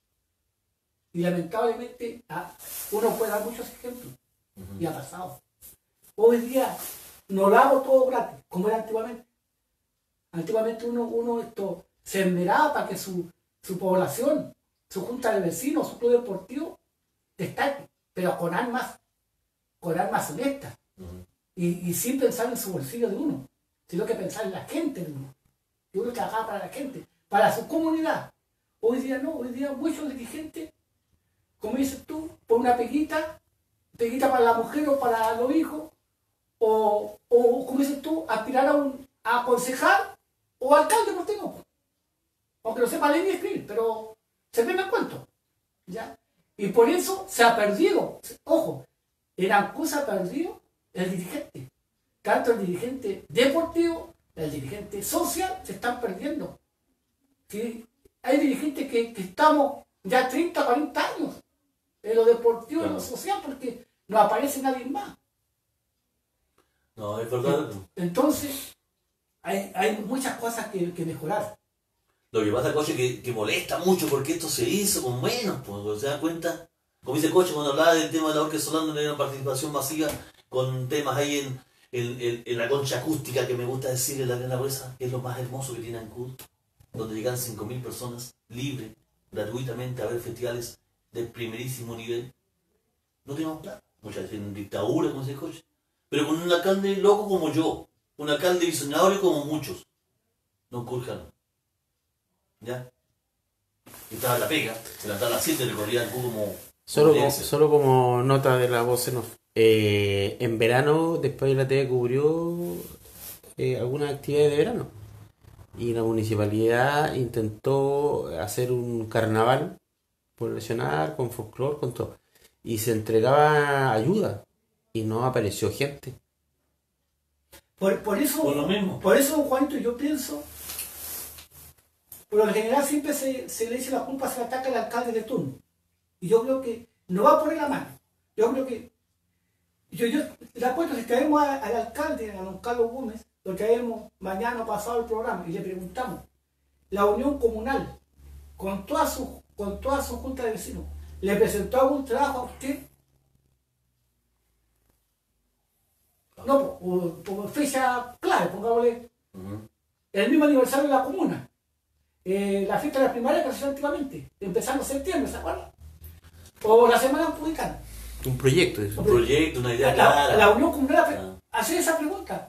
Y lamentablemente uno puede dar muchos ejemplos y ha pasado. Hoy día no lo hago todo gratis, como era antiguamente. Antiguamente uno se esmeraba para que su población, su junta de vecinos, su club deportivo destaque, pero con armas honestas. Y sin pensar en su bolsillo de uno, sino que pensar en la gente de uno. Y uno trabajaba para la gente, para su comunidad. Hoy día no, hoy día muchos dirigentes, como dices tú, por una peguita para la mujer o para los hijos, o como dices tú, aspirar a concejal o alcalde por tengo. Aunque no sepa leer ni escribir, pero se ven el cuento. ¿Ya? Y por eso se ha perdido, ojo, en Ancud se ha perdido el dirigente. Tanto el dirigente deportivo, el dirigente social, se están perdiendo. ¿Sí? Hay dirigentes que estamos ya 30, 40 años en lo deportivo y en lo social porque no aparece nadie más. No, es verdad. Entonces, hay muchas cosas que mejorar. Lo que pasa, Coche, que molesta mucho porque esto se hizo con menos, pues, ¿se dan cuenta? Como dice Coche, cuando hablaba del tema de la orquesta Solano, de una participación masiva con temas ahí en la concha acústica, que me gusta decir en la Arena Gruesa, que es lo más hermoso que tiene Ancud, donde llegan 5.000 personas libres, gratuitamente, a ver festivales de primerísimo nivel. No tenemos plata, muchas veces en dictadura, como dice Coche, pero con un alcalde loco como yo, un alcalde visionario como muchos, don Curjano. ¿Ya? Y estaba la pega, se levantaba a las 7 y recorría Ancud como... Solo como nota de la voz en off. En verano, después la TV cubrió algunas actividades de verano. Y la municipalidad intentó hacer un carnaval poblacional, con folclore, con todo. Y se entregaba ayuda. Y no apareció gente. Por eso, Por lo mismo. por eso, Juanito, yo pienso, por lo general siempre se le dice la culpa, se le ataca al alcalde de turno. Y yo creo que no va a poner la mano. Yo creo que, yo le apuesto, si traemos al alcalde, a don Carlos Gómez, lo traemos mañana o pasado el programa y le preguntamos, la unión comunal, con toda su junta de vecinos, ¿le presentó algún trabajo a usted? No, por fecha clave, pongámosle el mismo aniversario de la comuna. La fiesta de la primaria que se hizo antiguamente, empezando en septiembre, ¿se acuerdan? O la semana republicana. Un proyecto. Un proyecto, una idea La clara. Unión Comunal hace esa pregunta.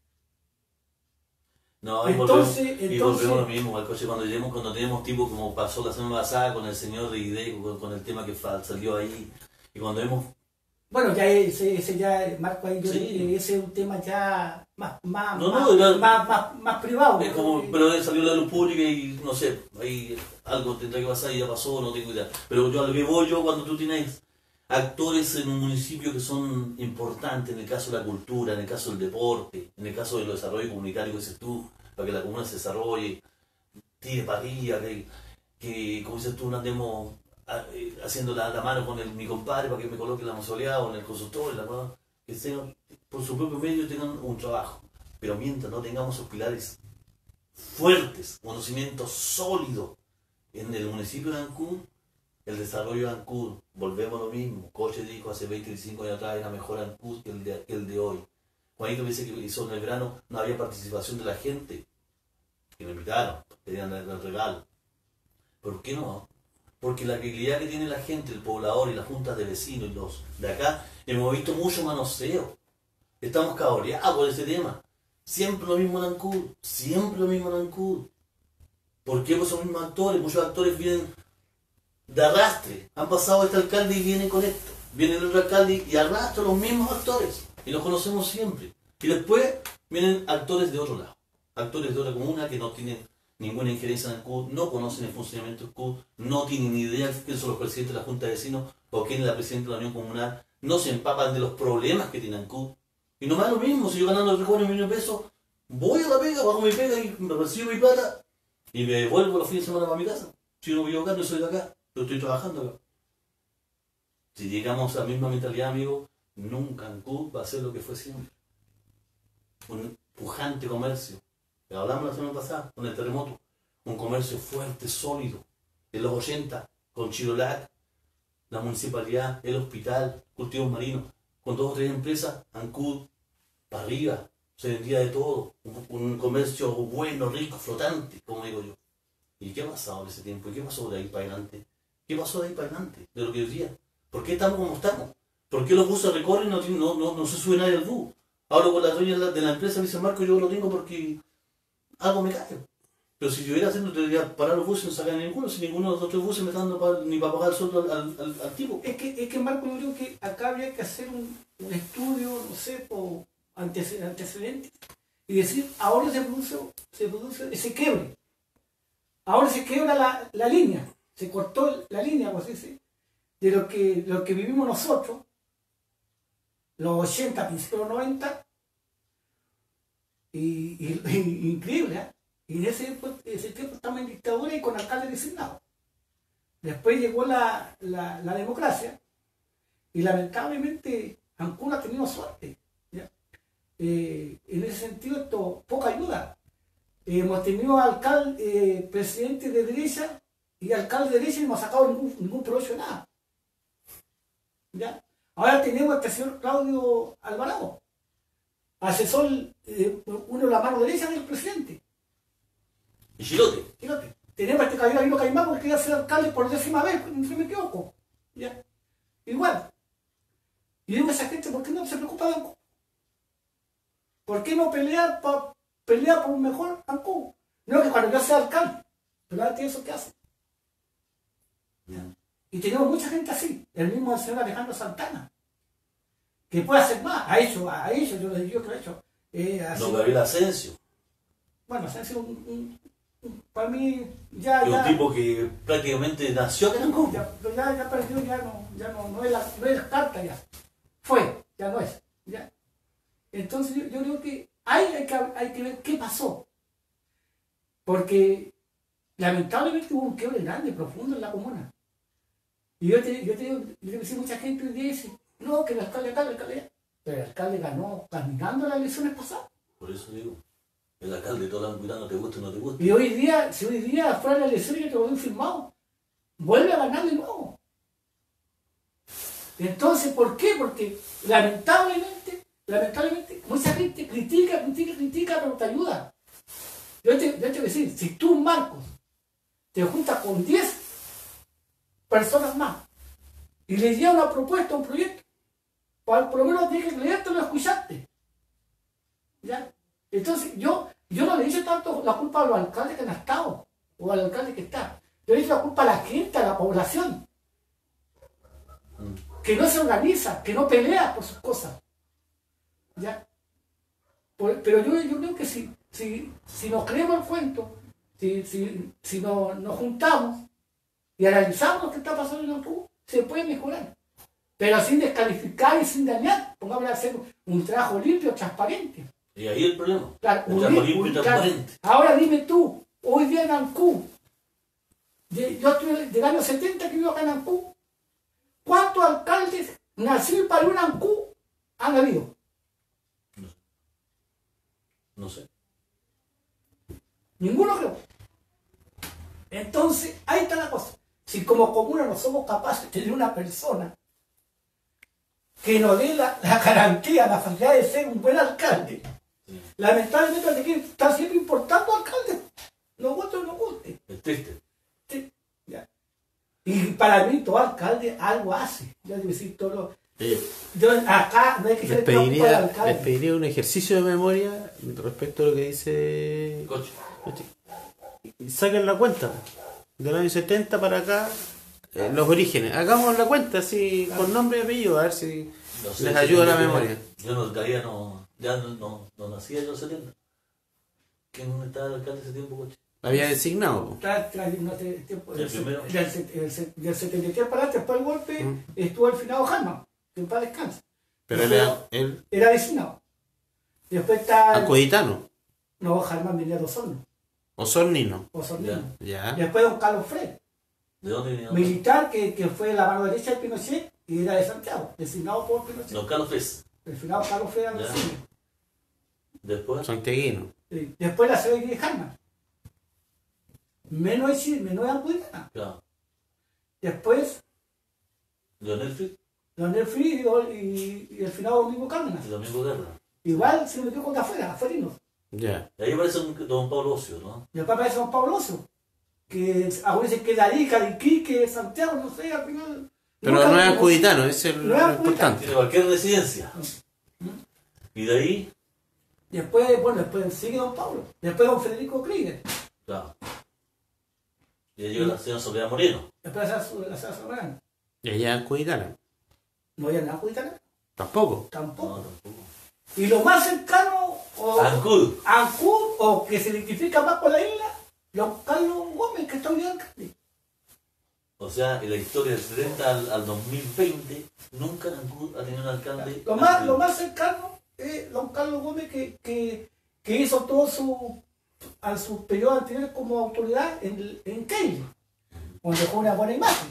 No, Entonces- y volvemos lo mismo, al Coche, cuando tenemos tipo como pasó la semana pasada con el señor de IDECO, con el tema que salió ahí, y cuando vemos... Bueno, ya ese ya, Marco, ahí yo Sí. creo que ese es un tema ya más No, más privado. Es como, pero salió la luz pública y no sé, ahí algo tendrá que pasar y ya pasó, no tengo idea. Pero yo a lo que voy yo, cuando tú tienes actores en un municipio que son importantes, en el caso de la cultura, en el caso del deporte, en el caso de los desarrollos comunitarios que dices tú, para que la comuna se desarrolle, tire para arriba, que como dices tú, no andemos haciendo la mano con mi compadre para que me coloque la municipalidad o en el consultorio, la cosa, que sean, por su propio medio tengan un trabajo. Pero mientras no tengamos esos pilares fuertes, conocimientos sólidos en el municipio de Ancud, El desarrollo de Ancud, volvemos a lo mismo. Coche dijo hace 25 años atrás era mejor Ancud que el de hoy. Juanito me dice que hizo en el verano, no había participación de la gente. Que me invitaron, pedían el regalo. ¿Por qué no? Porque la credibilidad que tiene la gente, el poblador y las juntas de vecinos y los de acá, hemos visto mucho manoseo. Estamos cabreados por ese tema. Siempre lo mismo en Ancud, siempre lo mismo en Ancud. ¿Por qué? Pues son los mismos actores, muchos actores vienen de arrastre. Han pasado este alcalde y vienen con esto. Viene el otro alcalde y arrastran los mismos actores. Y los conocemos siempre. Y después vienen actores de otro lado. Actores de otra comuna que no tienen ninguna injerencia en el CUT, no conocen el funcionamiento del CUT, no tienen ni idea de quién son los presidentes de la Junta de Vecinos o quién es la presidenta de la Unión Comunal, no se empapan de los problemas que tiene el CUT. Y nomás lo mismo, si yo ganando 3 millones de pesos, voy a la pega, pago mi pega y me recibo mi plata y me vuelvo los fines de semana para mi casa. Si yo no vivo acá, no soy de acá, pero estoy trabajando acá. Si llegamos a la misma mentalidad, amigo, nunca en CUT va a ser lo que fue siempre. Un pujante comercio. Lo hablamos la semana pasada con el terremoto. Un comercio fuerte, sólido. En los 80, con Chirolac, la municipalidad, el hospital, cultivos marinos, con 2 o 3 empresas, Ancud, para arriba, se vendía de todo. Un comercio bueno, rico, flotante, como digo yo. ¿Y qué ha pasado en ese tiempo? ¿Y qué pasó de ahí para adelante? ¿Qué pasó de ahí para adelante? De lo que hoy día. ¿Por qué estamos como estamos? ¿Por qué los buses recorren y no se sube nadie al bus? Ahora con la dueña de la empresa me dice, Marco, yo lo tengo porque algo me cae. Pero si yo hubiera haciendo, debería parar los buses y no sacar ninguno. Si ninguno de los otros buses me está dando ni para pagar el sueldo al tipo. Es que Marco, yo creo que acá habría que hacer un estudio, no sé, por antecedentes y decir, ahora se produce ese quiebre. Ahora se quiebra la línea, se cortó la línea, pues dice, de lo que vivimos nosotros, los 80, principios de los 90, y increíble, ¿eh? Y en ese tiempo estamos en dictadura y con alcaldes designados. Después llegó la democracia y lamentablemente Ancud ha tenido suerte. ¿Ya? En ese sentido, poca ayuda. Hemos tenido presidentes de derecha y alcaldes de derecha y no hemos sacado ningún provecho de nada. ¿Ya? Ahora tenemos al señor Claudio Alvarado, asesor, uno de la mano derecha del presidente. Y Chilote. Tenemos a este caballero Caimán porque quería ser alcalde por 10ª vez, no me equivoco. ¿Ya? Igual. Y digo a esa gente, ¿por qué no se preocupa de Ancud? ¿Por qué no pelea por un mejor Ancud? No que cuando yo sea alcalde, pero ahora tiene eso que hace. Y tenemos mucha gente así, el mismo señor Alejandro Santana, que puede hacer más, ha hecho, yo les digo que lo ha hecho. Don Gabriel Asensio. Bueno, Asensio para mí ya... Es un tipo que prácticamente nació acá en Ancud. Pero ya perdió, no es carta ya. Ya no es. ¿Ya? Entonces yo creo que hay que ver qué pasó. Porque lamentablemente hubo un quiebre grande, profundo en la comuna. Y yo te digo, mucha gente hoy día dice, no, que el alcalde. Pero el alcalde ganó caminando las elecciones pasadas. Por eso digo, el alcalde todo el mundo te gusta o no te gusta. Y hoy día, si hoy día fuera la elección y que lo ven firmado, vuelve a ganar de nuevo. Entonces, ¿por qué? Porque lamentablemente, mucha gente critica, pero no te ayuda. Yo te voy a decir, si tú, Marcos, te juntas con 10 personas más y le llevas una propuesta, un proyecto, por lo menos tienes que leértelo y escucharte. ¿Ya? Entonces, yo no le he dicho tanto la culpa a los alcaldes que han estado, o al alcalde que está. Yo le he dicho la culpa a la gente, a la población, que no se organiza, que no pelea por sus cosas. ¿Ya? Pero yo creo que si nos creemos el cuento, si nos juntamos y analizamos lo que está pasando en Ancud, se puede mejorar. Pero sin descalificar y sin dañar. Pongámosle a hacer un trabajo limpio, transparente. Y ahí el problema. Claro, un trabajo limpio y transparente. Ahora dime tú, hoy día en Ancud, yo estuve del año 70 que vivo acá en Ancud, ¿cuántos alcaldes nacidos para un Ancud han habido? No sé. Ninguno creo. Entonces, ahí está la cosa. Si como comuna no somos capaces de tener una persona que nos dé la garantía, la facilidad de ser un buen alcalde, Sí. lamentablemente hay que estar siempre importando alcaldes, nos guste o no guste. Es triste. Sí, ya. Y para mí todo alcalde algo hace. Yo debo decir todo. Yo acá no hay que Les ser preocupado del les alcalde. pediría un ejercicio de memoria respecto a lo que dice. Coche. Y saquen la cuenta del año 70 para acá, los orígenes. Hagamos la cuenta así con nombre y apellido, a ver si No sé, les ayuda la 70, memoria. Yo no, todavía no, ya no nacía yo en los 70. ¿Quién estaba el alcalde ese tiempo, coche? Había designado. Po. No sé, tiempo, El primero. del 73 para adelante, después del golpe, estuvo el finado Harman, que en paz descanse. Pero él Era designado. Después está. acoditano, No, Harman venía de Osorno. osornino. Osornino. Ya. Después don Carlos Fred, ¿De dónde venía? militar que fue la mano derecha de Pinochet y era de Santiago, designado por Pinochet. Don Carlos Fez. El finado Carlos Fred era Ya. designado. Después. Santiaguino. Sí. Después la serie de Harman. Menos de Ampudina. Claro. Después, Leonel Fritz Leonel Frío y el finado Domingo Cárdenas. y Domingo Guerra. Igual se metió con de afuera, afuerinos. Ya. Y ahí aparece don Pablo Ocio, ¿no? Después aparece don Pablo Oso, que ahora dice que Darica, de Iquique, Santiago, no sé, al final. Pero nunca- no es acuditano, ese es No es lo acuditano. importante. Tiene cualquier residencia. Y de ahí, Después sigue don Pablo. Después don Federico Krieger. claro. Y ahí llega la señora Soledad Moreno. Después la Sara Soberana. Y ella es acuditana. No había nada judicial, Tampoco. No, tampoco. tampoco. Y lo más cercano, o Ancud. Ancud, o que se identifica más con la isla, don Carlos Gómez, que está hoy de alcalde. O sea, en la historia del 70 al 2020, nunca Ancud ha tenido un alcalde. Lo más cercano es don Carlos Gómez que hizo todo su periodo anterior como autoridad en Key, donde dejó una buena imagen.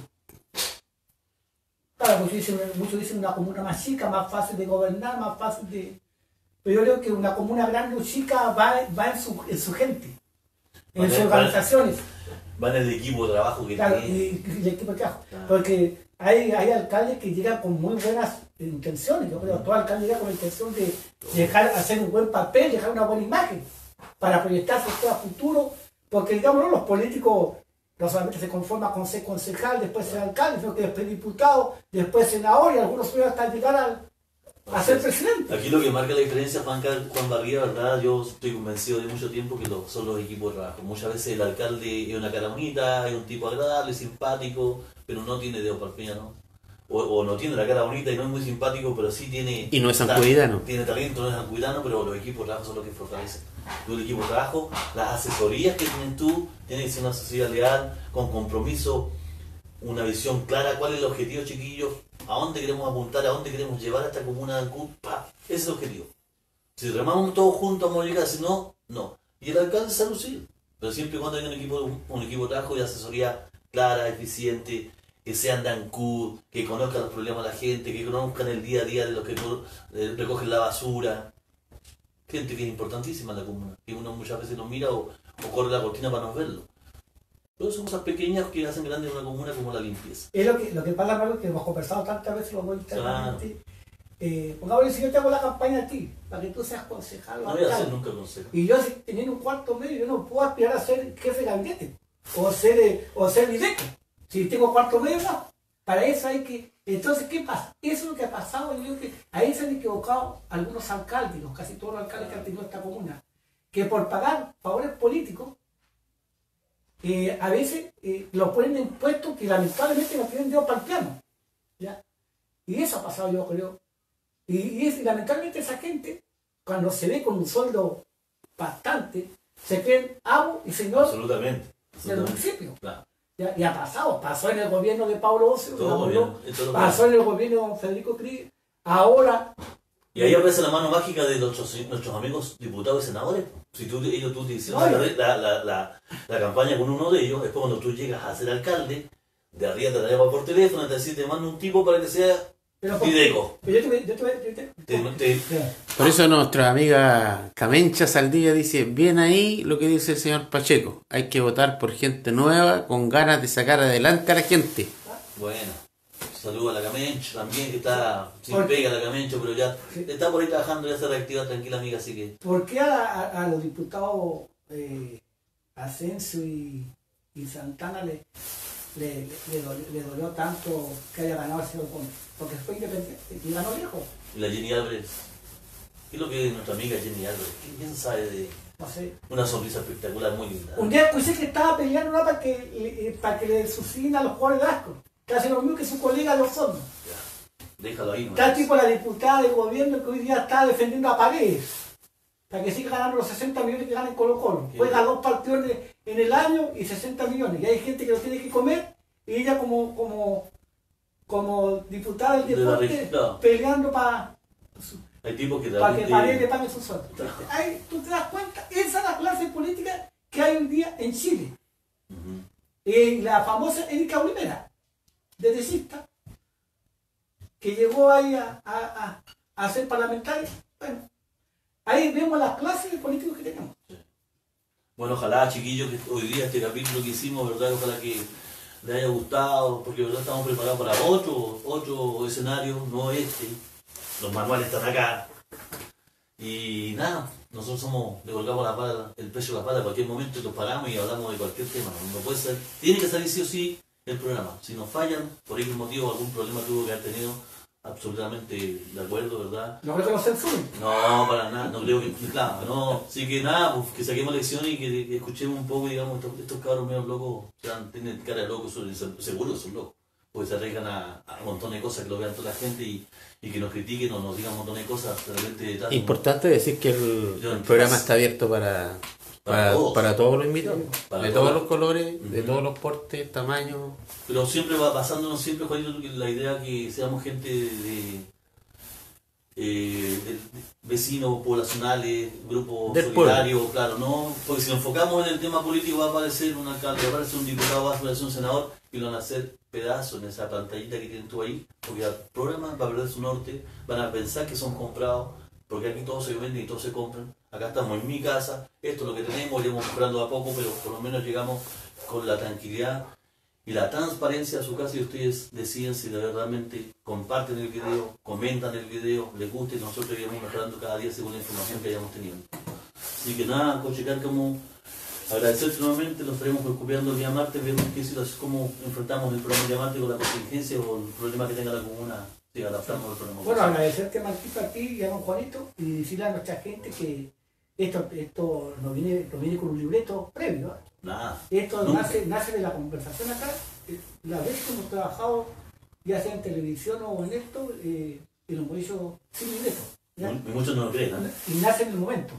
Claro, muchos dicen una comuna más chica, más fácil de gobernar, más fácil de... Pero yo creo que una comuna grande o chica va en su gente, en sus organizaciones. Va en el equipo de trabajo que Claro, tiene. y el equipo de trabajo. Claro. Porque hay alcaldes que llegan con muy buenas intenciones. Yo creo que todo alcalde llega con la intención de hacer un buen papel, dejar una buena imagen para proyectarse a futuro. Porque, digamos, los políticos no solamente se conforman con ser concejal, después ser alcalde, sino que después diputado, después senador y algunos suelen hasta llegar a ser presidente. Aquí lo que marca la diferencia, Juan Barría, ¿verdad? Yo estoy convencido de mucho tiempo que son los equipos de trabajo. Muchas veces el alcalde es una cara bonita, es un tipo agradable, simpático, pero no tiene dedos para el piano. O no tiene la cara bonita y no es muy simpático, pero sí tiene... Y no es sancuidano. Tiene talento, no es sancuidano, pero los equipos de trabajo son los que fortalecen. Tú, el equipo de trabajo, las asesorías que tienes tú, tienes que ser una sociedad leal, con compromiso, una visión clara, cuál es el objetivo, chiquillos, a dónde queremos apuntar, a dónde queremos llevar a esta comuna de Ancud, ese es el objetivo. Si remamos todos juntos vamos a llegar, si no, no. Y el alcalde se lucir, pero siempre y cuando haya un equipo de trabajo y asesoría clara, eficiente, que sean de Ancud, que conozcan los problemas de la gente, que conozcan el día a día de los que recogen la basura. Gente que es importantísima en la comuna, que uno muchas veces no mira o corre la cortina para no verlo. Pero son cosas pequeñas que hacen grande una comuna como la limpieza. Es lo que pasa, Mario, que hemos conversado tantas veces los dos internamente. Pongamos, si yo te hago la campaña a ti, para que tú seas concejal o No voy a hacer alcalde, nunca consejo. y yo teniendo un cuarto medio, yo no puedo aspirar a ser jefe de gabinete o ser directo. Si tengo cuarto medio, no. Para eso hay que... Entonces, ¿qué pasa? Eso es lo que ha pasado. Yo creo que ahí se han equivocado algunos alcaldes, casi todos los alcaldes que han tenido esta comuna, que por pagar favores políticos, a veces los ponen en puestos que lamentablemente no tienen dedo para el piano. ¿Ya? Y eso ha pasado, yo creo. Y lamentablemente esa gente, cuando se ve con un sueldo bastante, se creen amo y señor Absolutamente. del municipio. Claro. Ya, y ha pasado, pasó en el gobierno de Pablo Ocio, Todo gobierno, en todo pasó en el gobierno de Federico Krieger, ahora Y ahí aparece la mano mágica de nuestros amigos diputados y senadores. Si tú te hicieron la campaña con uno de ellos, después cuando tú llegas a ser alcalde, de arriba te la llaman por teléfono, te decís, te mando un tipo para que sea Pero Dideco. pero Por eso nuestra amiga Camencha Saldivia dice, bien ahí lo que dice el señor Pacheco, hay que votar por gente nueva con ganas de sacar adelante a la gente. Bueno, saludo a la Camencho también, que está sin Porque- pega la Camencho, pero ya está por ahí trabajando, ya se reactiva tranquila amiga, así que... ¿Por qué a los diputados Asensio y Santana le dolió tanto que haya ganado el señor Gómez? Porque fue independiente y ganó lejos. Y la Jenny Álvarez, ¿qué es lo que es nuestra amiga Jenny Álvarez? ¿Quién sabe de No sé. una sonrisa espectacular, muy linda? Un día escuché que estaba peleando ¿no? para que le subsidien a los jugadores de Asco. Que hace lo mismo que su colega de Osorno. Ya, déjalo ahí, ¿no? Está tipo la diputada del gobierno que hoy día está defendiendo a Paredes. Para que siga ganando los 60 millones que gana en Colo Colo. Qué Juega bien. 2 partidos en el año y 60 millones. Y hay gente que lo tiene que comer y ella como diputada del De la deporte región, claro. peleando para Hay tipos que que realmente... Paredes le pague su sueldo. Claro. Ahí, tú te das cuenta, esa es la clase política que hay hoy día en Chile. Ujú. Y la famosa Erika Olivera, dedecista, que llegó ahí a ser parlamentaria. Bueno, ahí vemos las clases de políticos que tenemos. Bueno, ojalá, chiquillos, que hoy día este capítulo que hicimos, ¿verdad? Ojalá que les haya gustado, porque ¿verdad? Estamos preparados para otro escenario, no este. Los manuales están acá. Y nada, nosotros le colgamos el pecho a la pata en cualquier momento y los paramos y hablamos de cualquier tema. No puede ser, tiene que salir sí o sí el programa. Si nos fallan, por X motivo, algún problema tuvo que haber tenido, absolutamente de acuerdo, ¿verdad? No creo que nos censuren. No, para nada, no creo que, claro, no, así que nada, pues, que saquemos lecciones y que escuchemos un poco, digamos, estos cabros medio locos, tienen cara de locos, seguro que son locos, porque se arriesgan a un montón de cosas que lo vean toda la gente y que nos critiquen o nos digan un montón de cosas, de repente tal, Importante decir que el programa está abierto para todos los invitados, Para de todos. todos los colores, de Ujú. todos los portes, tamaños. pero siempre basándonos siempre, Juanito, en la idea que seamos gente de vecinos poblacionales, grupos Del solidarios, claro, no, porque si nos enfocamos en el tema político va a aparecer un alcalde, va a aparecer un diputado, va a aparecer un senador y lo van a hacer pedazos en esa pantallita que tienen tú ahí, porque el programa va a perder su norte, van a pensar que son comprados, porque aquí todos se venden y todos se compran, acá estamos en mi casa, esto es lo que tenemos, iremos comprando a poco, pero por lo menos llegamos con la tranquilidad y la transparencia a su casa y ustedes deciden si realmente comparten el video, comentan el video, les gusta y nosotros iremos mejorando cada día según la información que hayamos tenido. Así que nada, Cochecar, como agradecerte nuevamente, nos estaremos copiando el día martes, viendo cómo enfrentamos el problema de martes con la contingencia o el problema que tenga la comuna, si adaptamos el programa. Bueno, agradecerte, Marquito, a ti y a don Juanito y decirle a nuestra gente que esto no viene con un libreto previo. ¿eh? Nada. Esto Nunca. nace de la conversación acá. La vez que hemos trabajado, ya sea en televisión o en esto, y lo hemos hecho sin libreto. ¿ya? Y muchos no lo creen, ¿no? Y nacen en el momento.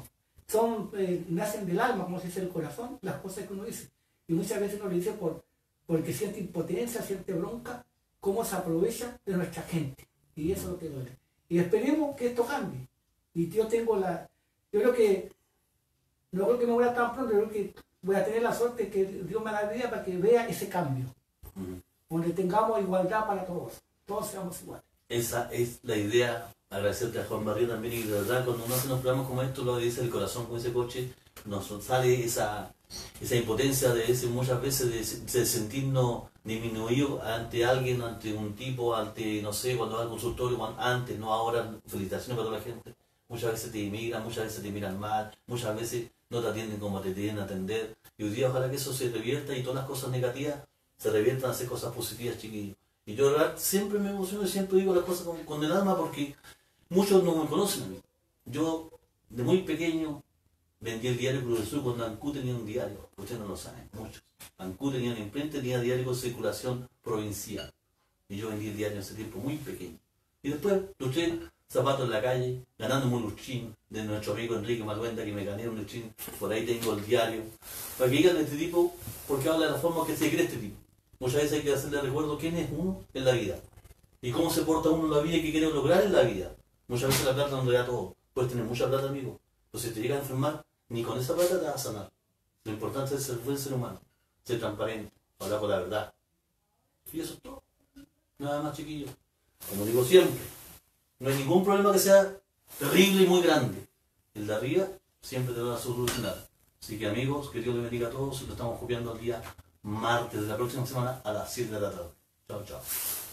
Nacen del alma, como se dice el corazón, las cosas que uno dice. Y muchas veces uno lo dice porque siente impotencia, siente bronca, cómo se aprovecha de nuestra gente. Y eso es lo que duele. Y esperemos que esto cambie. Y yo creo que, no creo que me voy a tan pronto, yo creo que voy a tener la suerte que Dios me da la vida para que vea ese cambio. Ujú. Donde tengamos igualdad para todos. Todos seamos iguales. Esa es la idea. Agradecerte a Juan Barrio también y de verdad cuando uno hace unos programas como esto, lo dice el corazón con ese coche, nos sale esa impotencia de ese muchas veces de sentirnos disminuidos ante alguien, ante un tipo, ante no sé, cuando vas al consultorio, antes, no ahora, felicitaciones para toda la gente. Muchas veces te migran, muchas veces te miran mal, muchas veces no te atienden como te tienen que atender. Y hoy día ojalá que eso se revierta y todas las cosas negativas se reviertan a hacer cosas positivas, chiquillos. Y yo de verdad siempre me emociono y siempre digo las cosas con el alma porque muchos no me conocen a mí. Yo, de muy pequeño, vendí el diario Cruz del Sur cuando Ancú tenía un diario. Ustedes no lo saben, muchos. Ancú tenía una imprenta, tenía diario con circulación provincial. Y yo vendí el diario en ese tiempo muy pequeño. Y después luché zapatos en la calle, ganándome un luchín de nuestro amigo Enrique Maluenda, que me gané un luchín. Por ahí tengo el diario. Para que digan de este tipo, porque habla de la forma que se cree este tipo. Muchas veces hay que hacerle recuerdo quién es uno en la vida. Y cómo se porta uno en la vida y qué quiere lograr en la vida. Muchas veces la plata no te da todo. Puedes tener mucha plata, amigo. Pero si te llegas a enfermar, ni con esa plata te vas a sanar. Lo importante es ser buen ser humano. Ser transparente. Hablar con la verdad. Y eso es todo. Nada más, chiquillos. como digo siempre, no hay ningún problema que sea terrible y muy grande. El de arriba siempre te va a solucionar. Así que amigos, que Dios les bendiga a todos y lo estamos copiando el día martes de la próxima semana a las 7 de la tarde. Chao, chao.